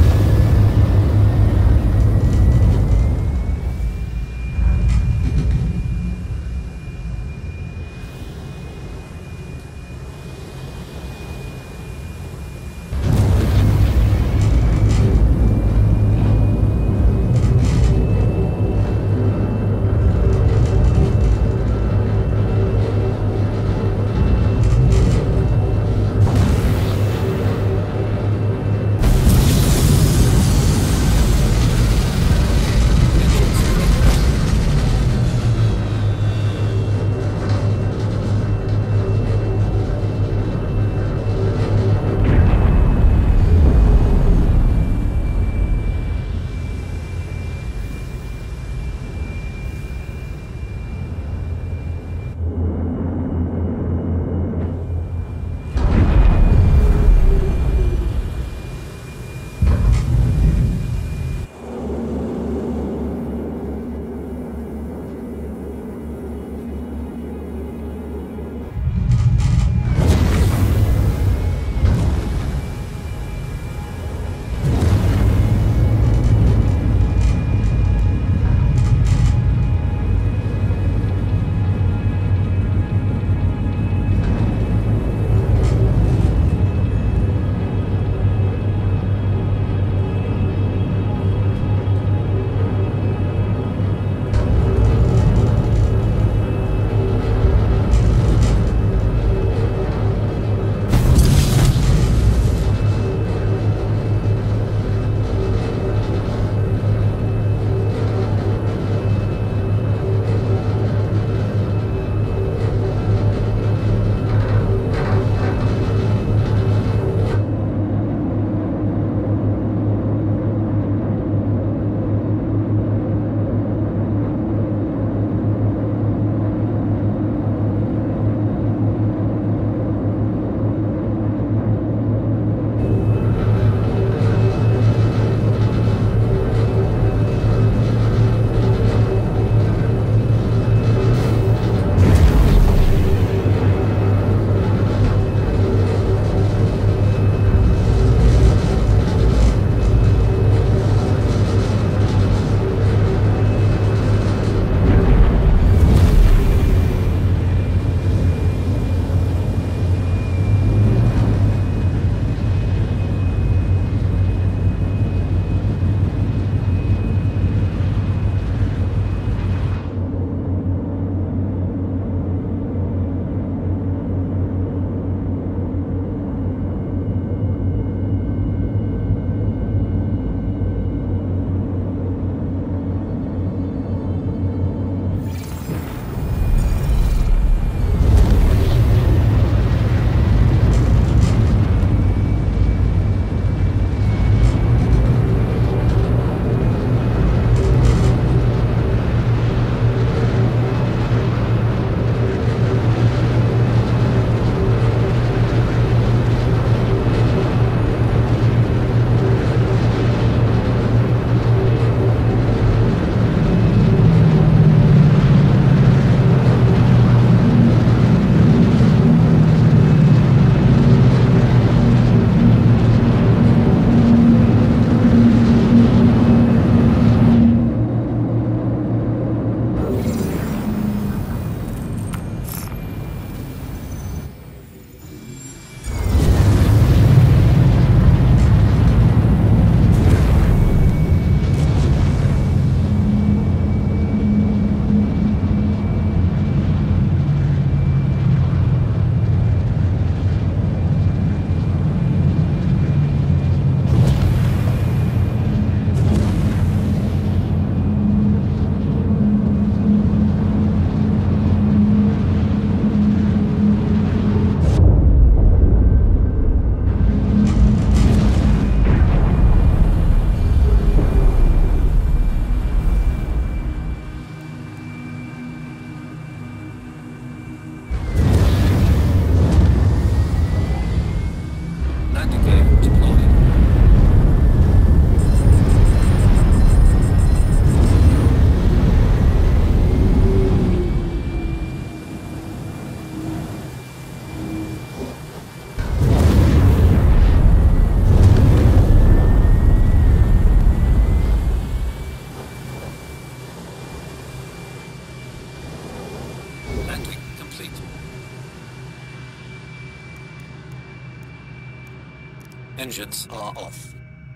Engines are off.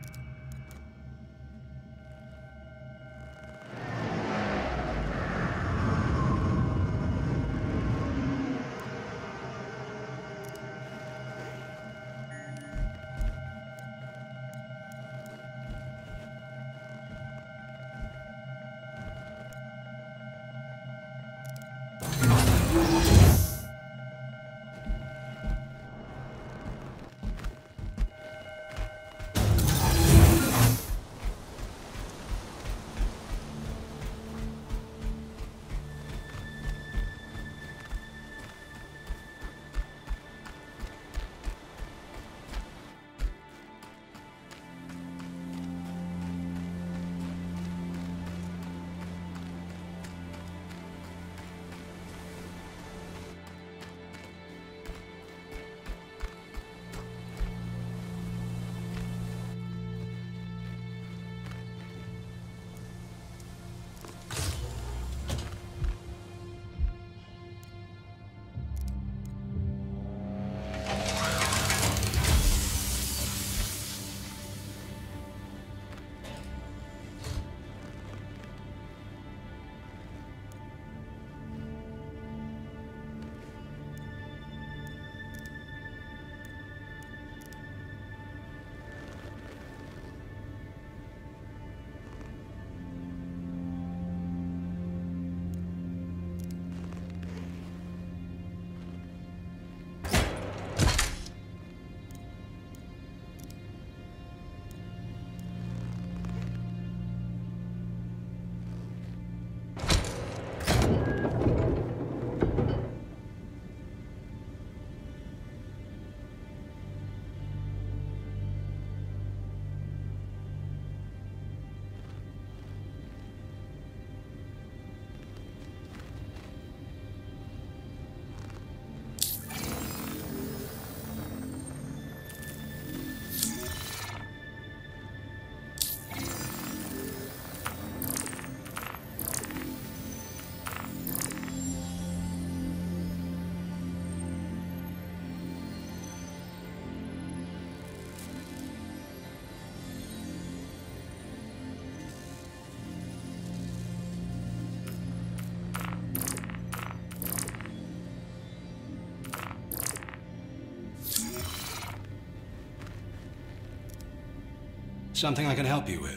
Something I can help you with?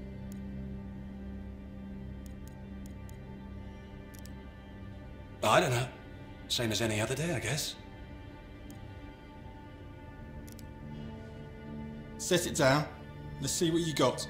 I don't know. Same as any other day, I guess. Set it down. Let's see what you got.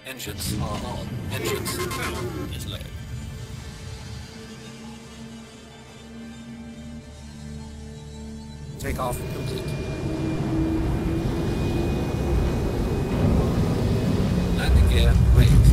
Engines are on. Engines power is low. Takeoff complete. Landing gear raised.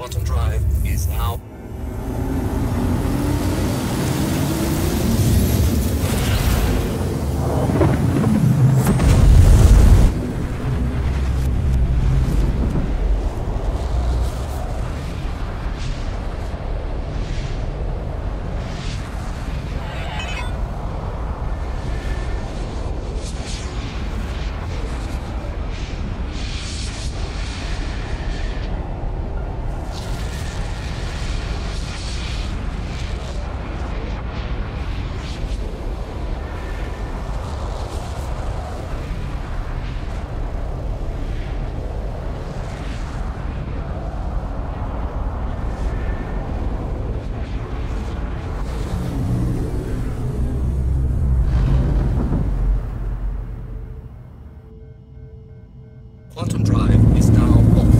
Quantum drive is now. Quantum drive is now off.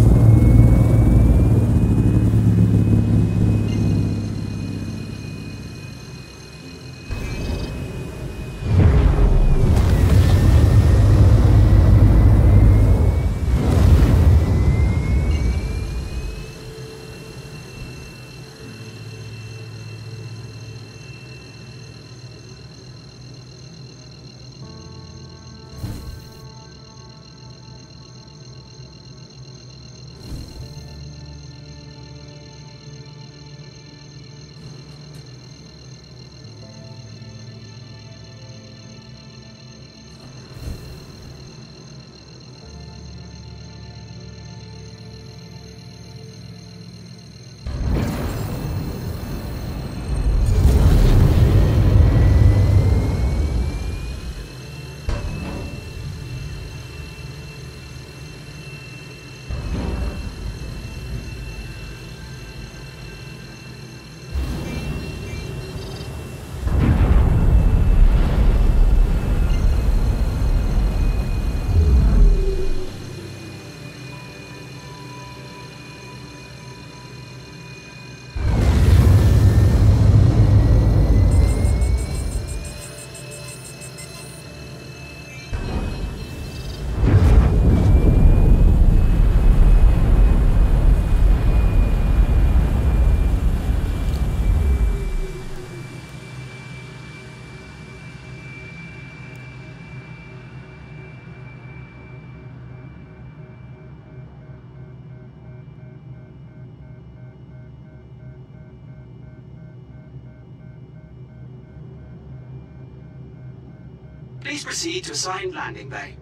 Please proceed to assigned landing bay.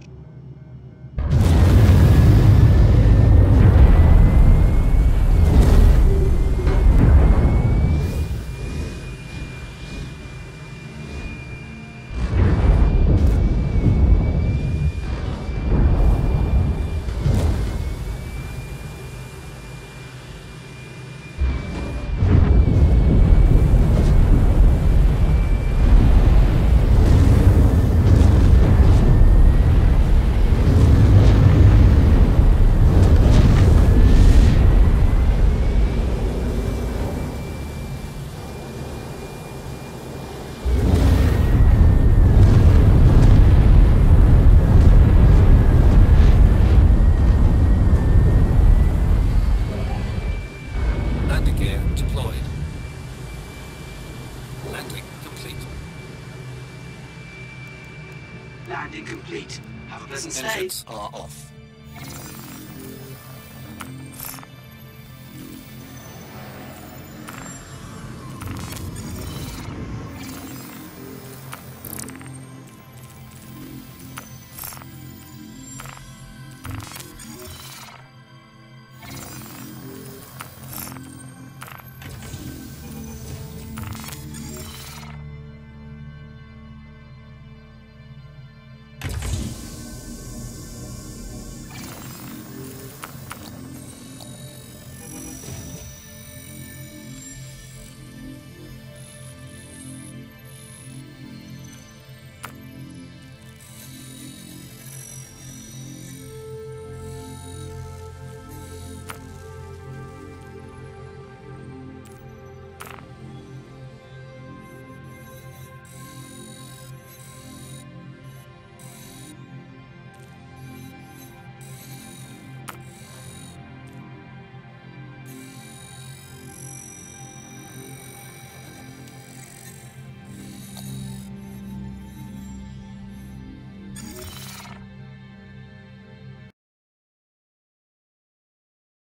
Landing gear deployed. Landing complete. Landing complete. Have a pleasant stay. Engines are off.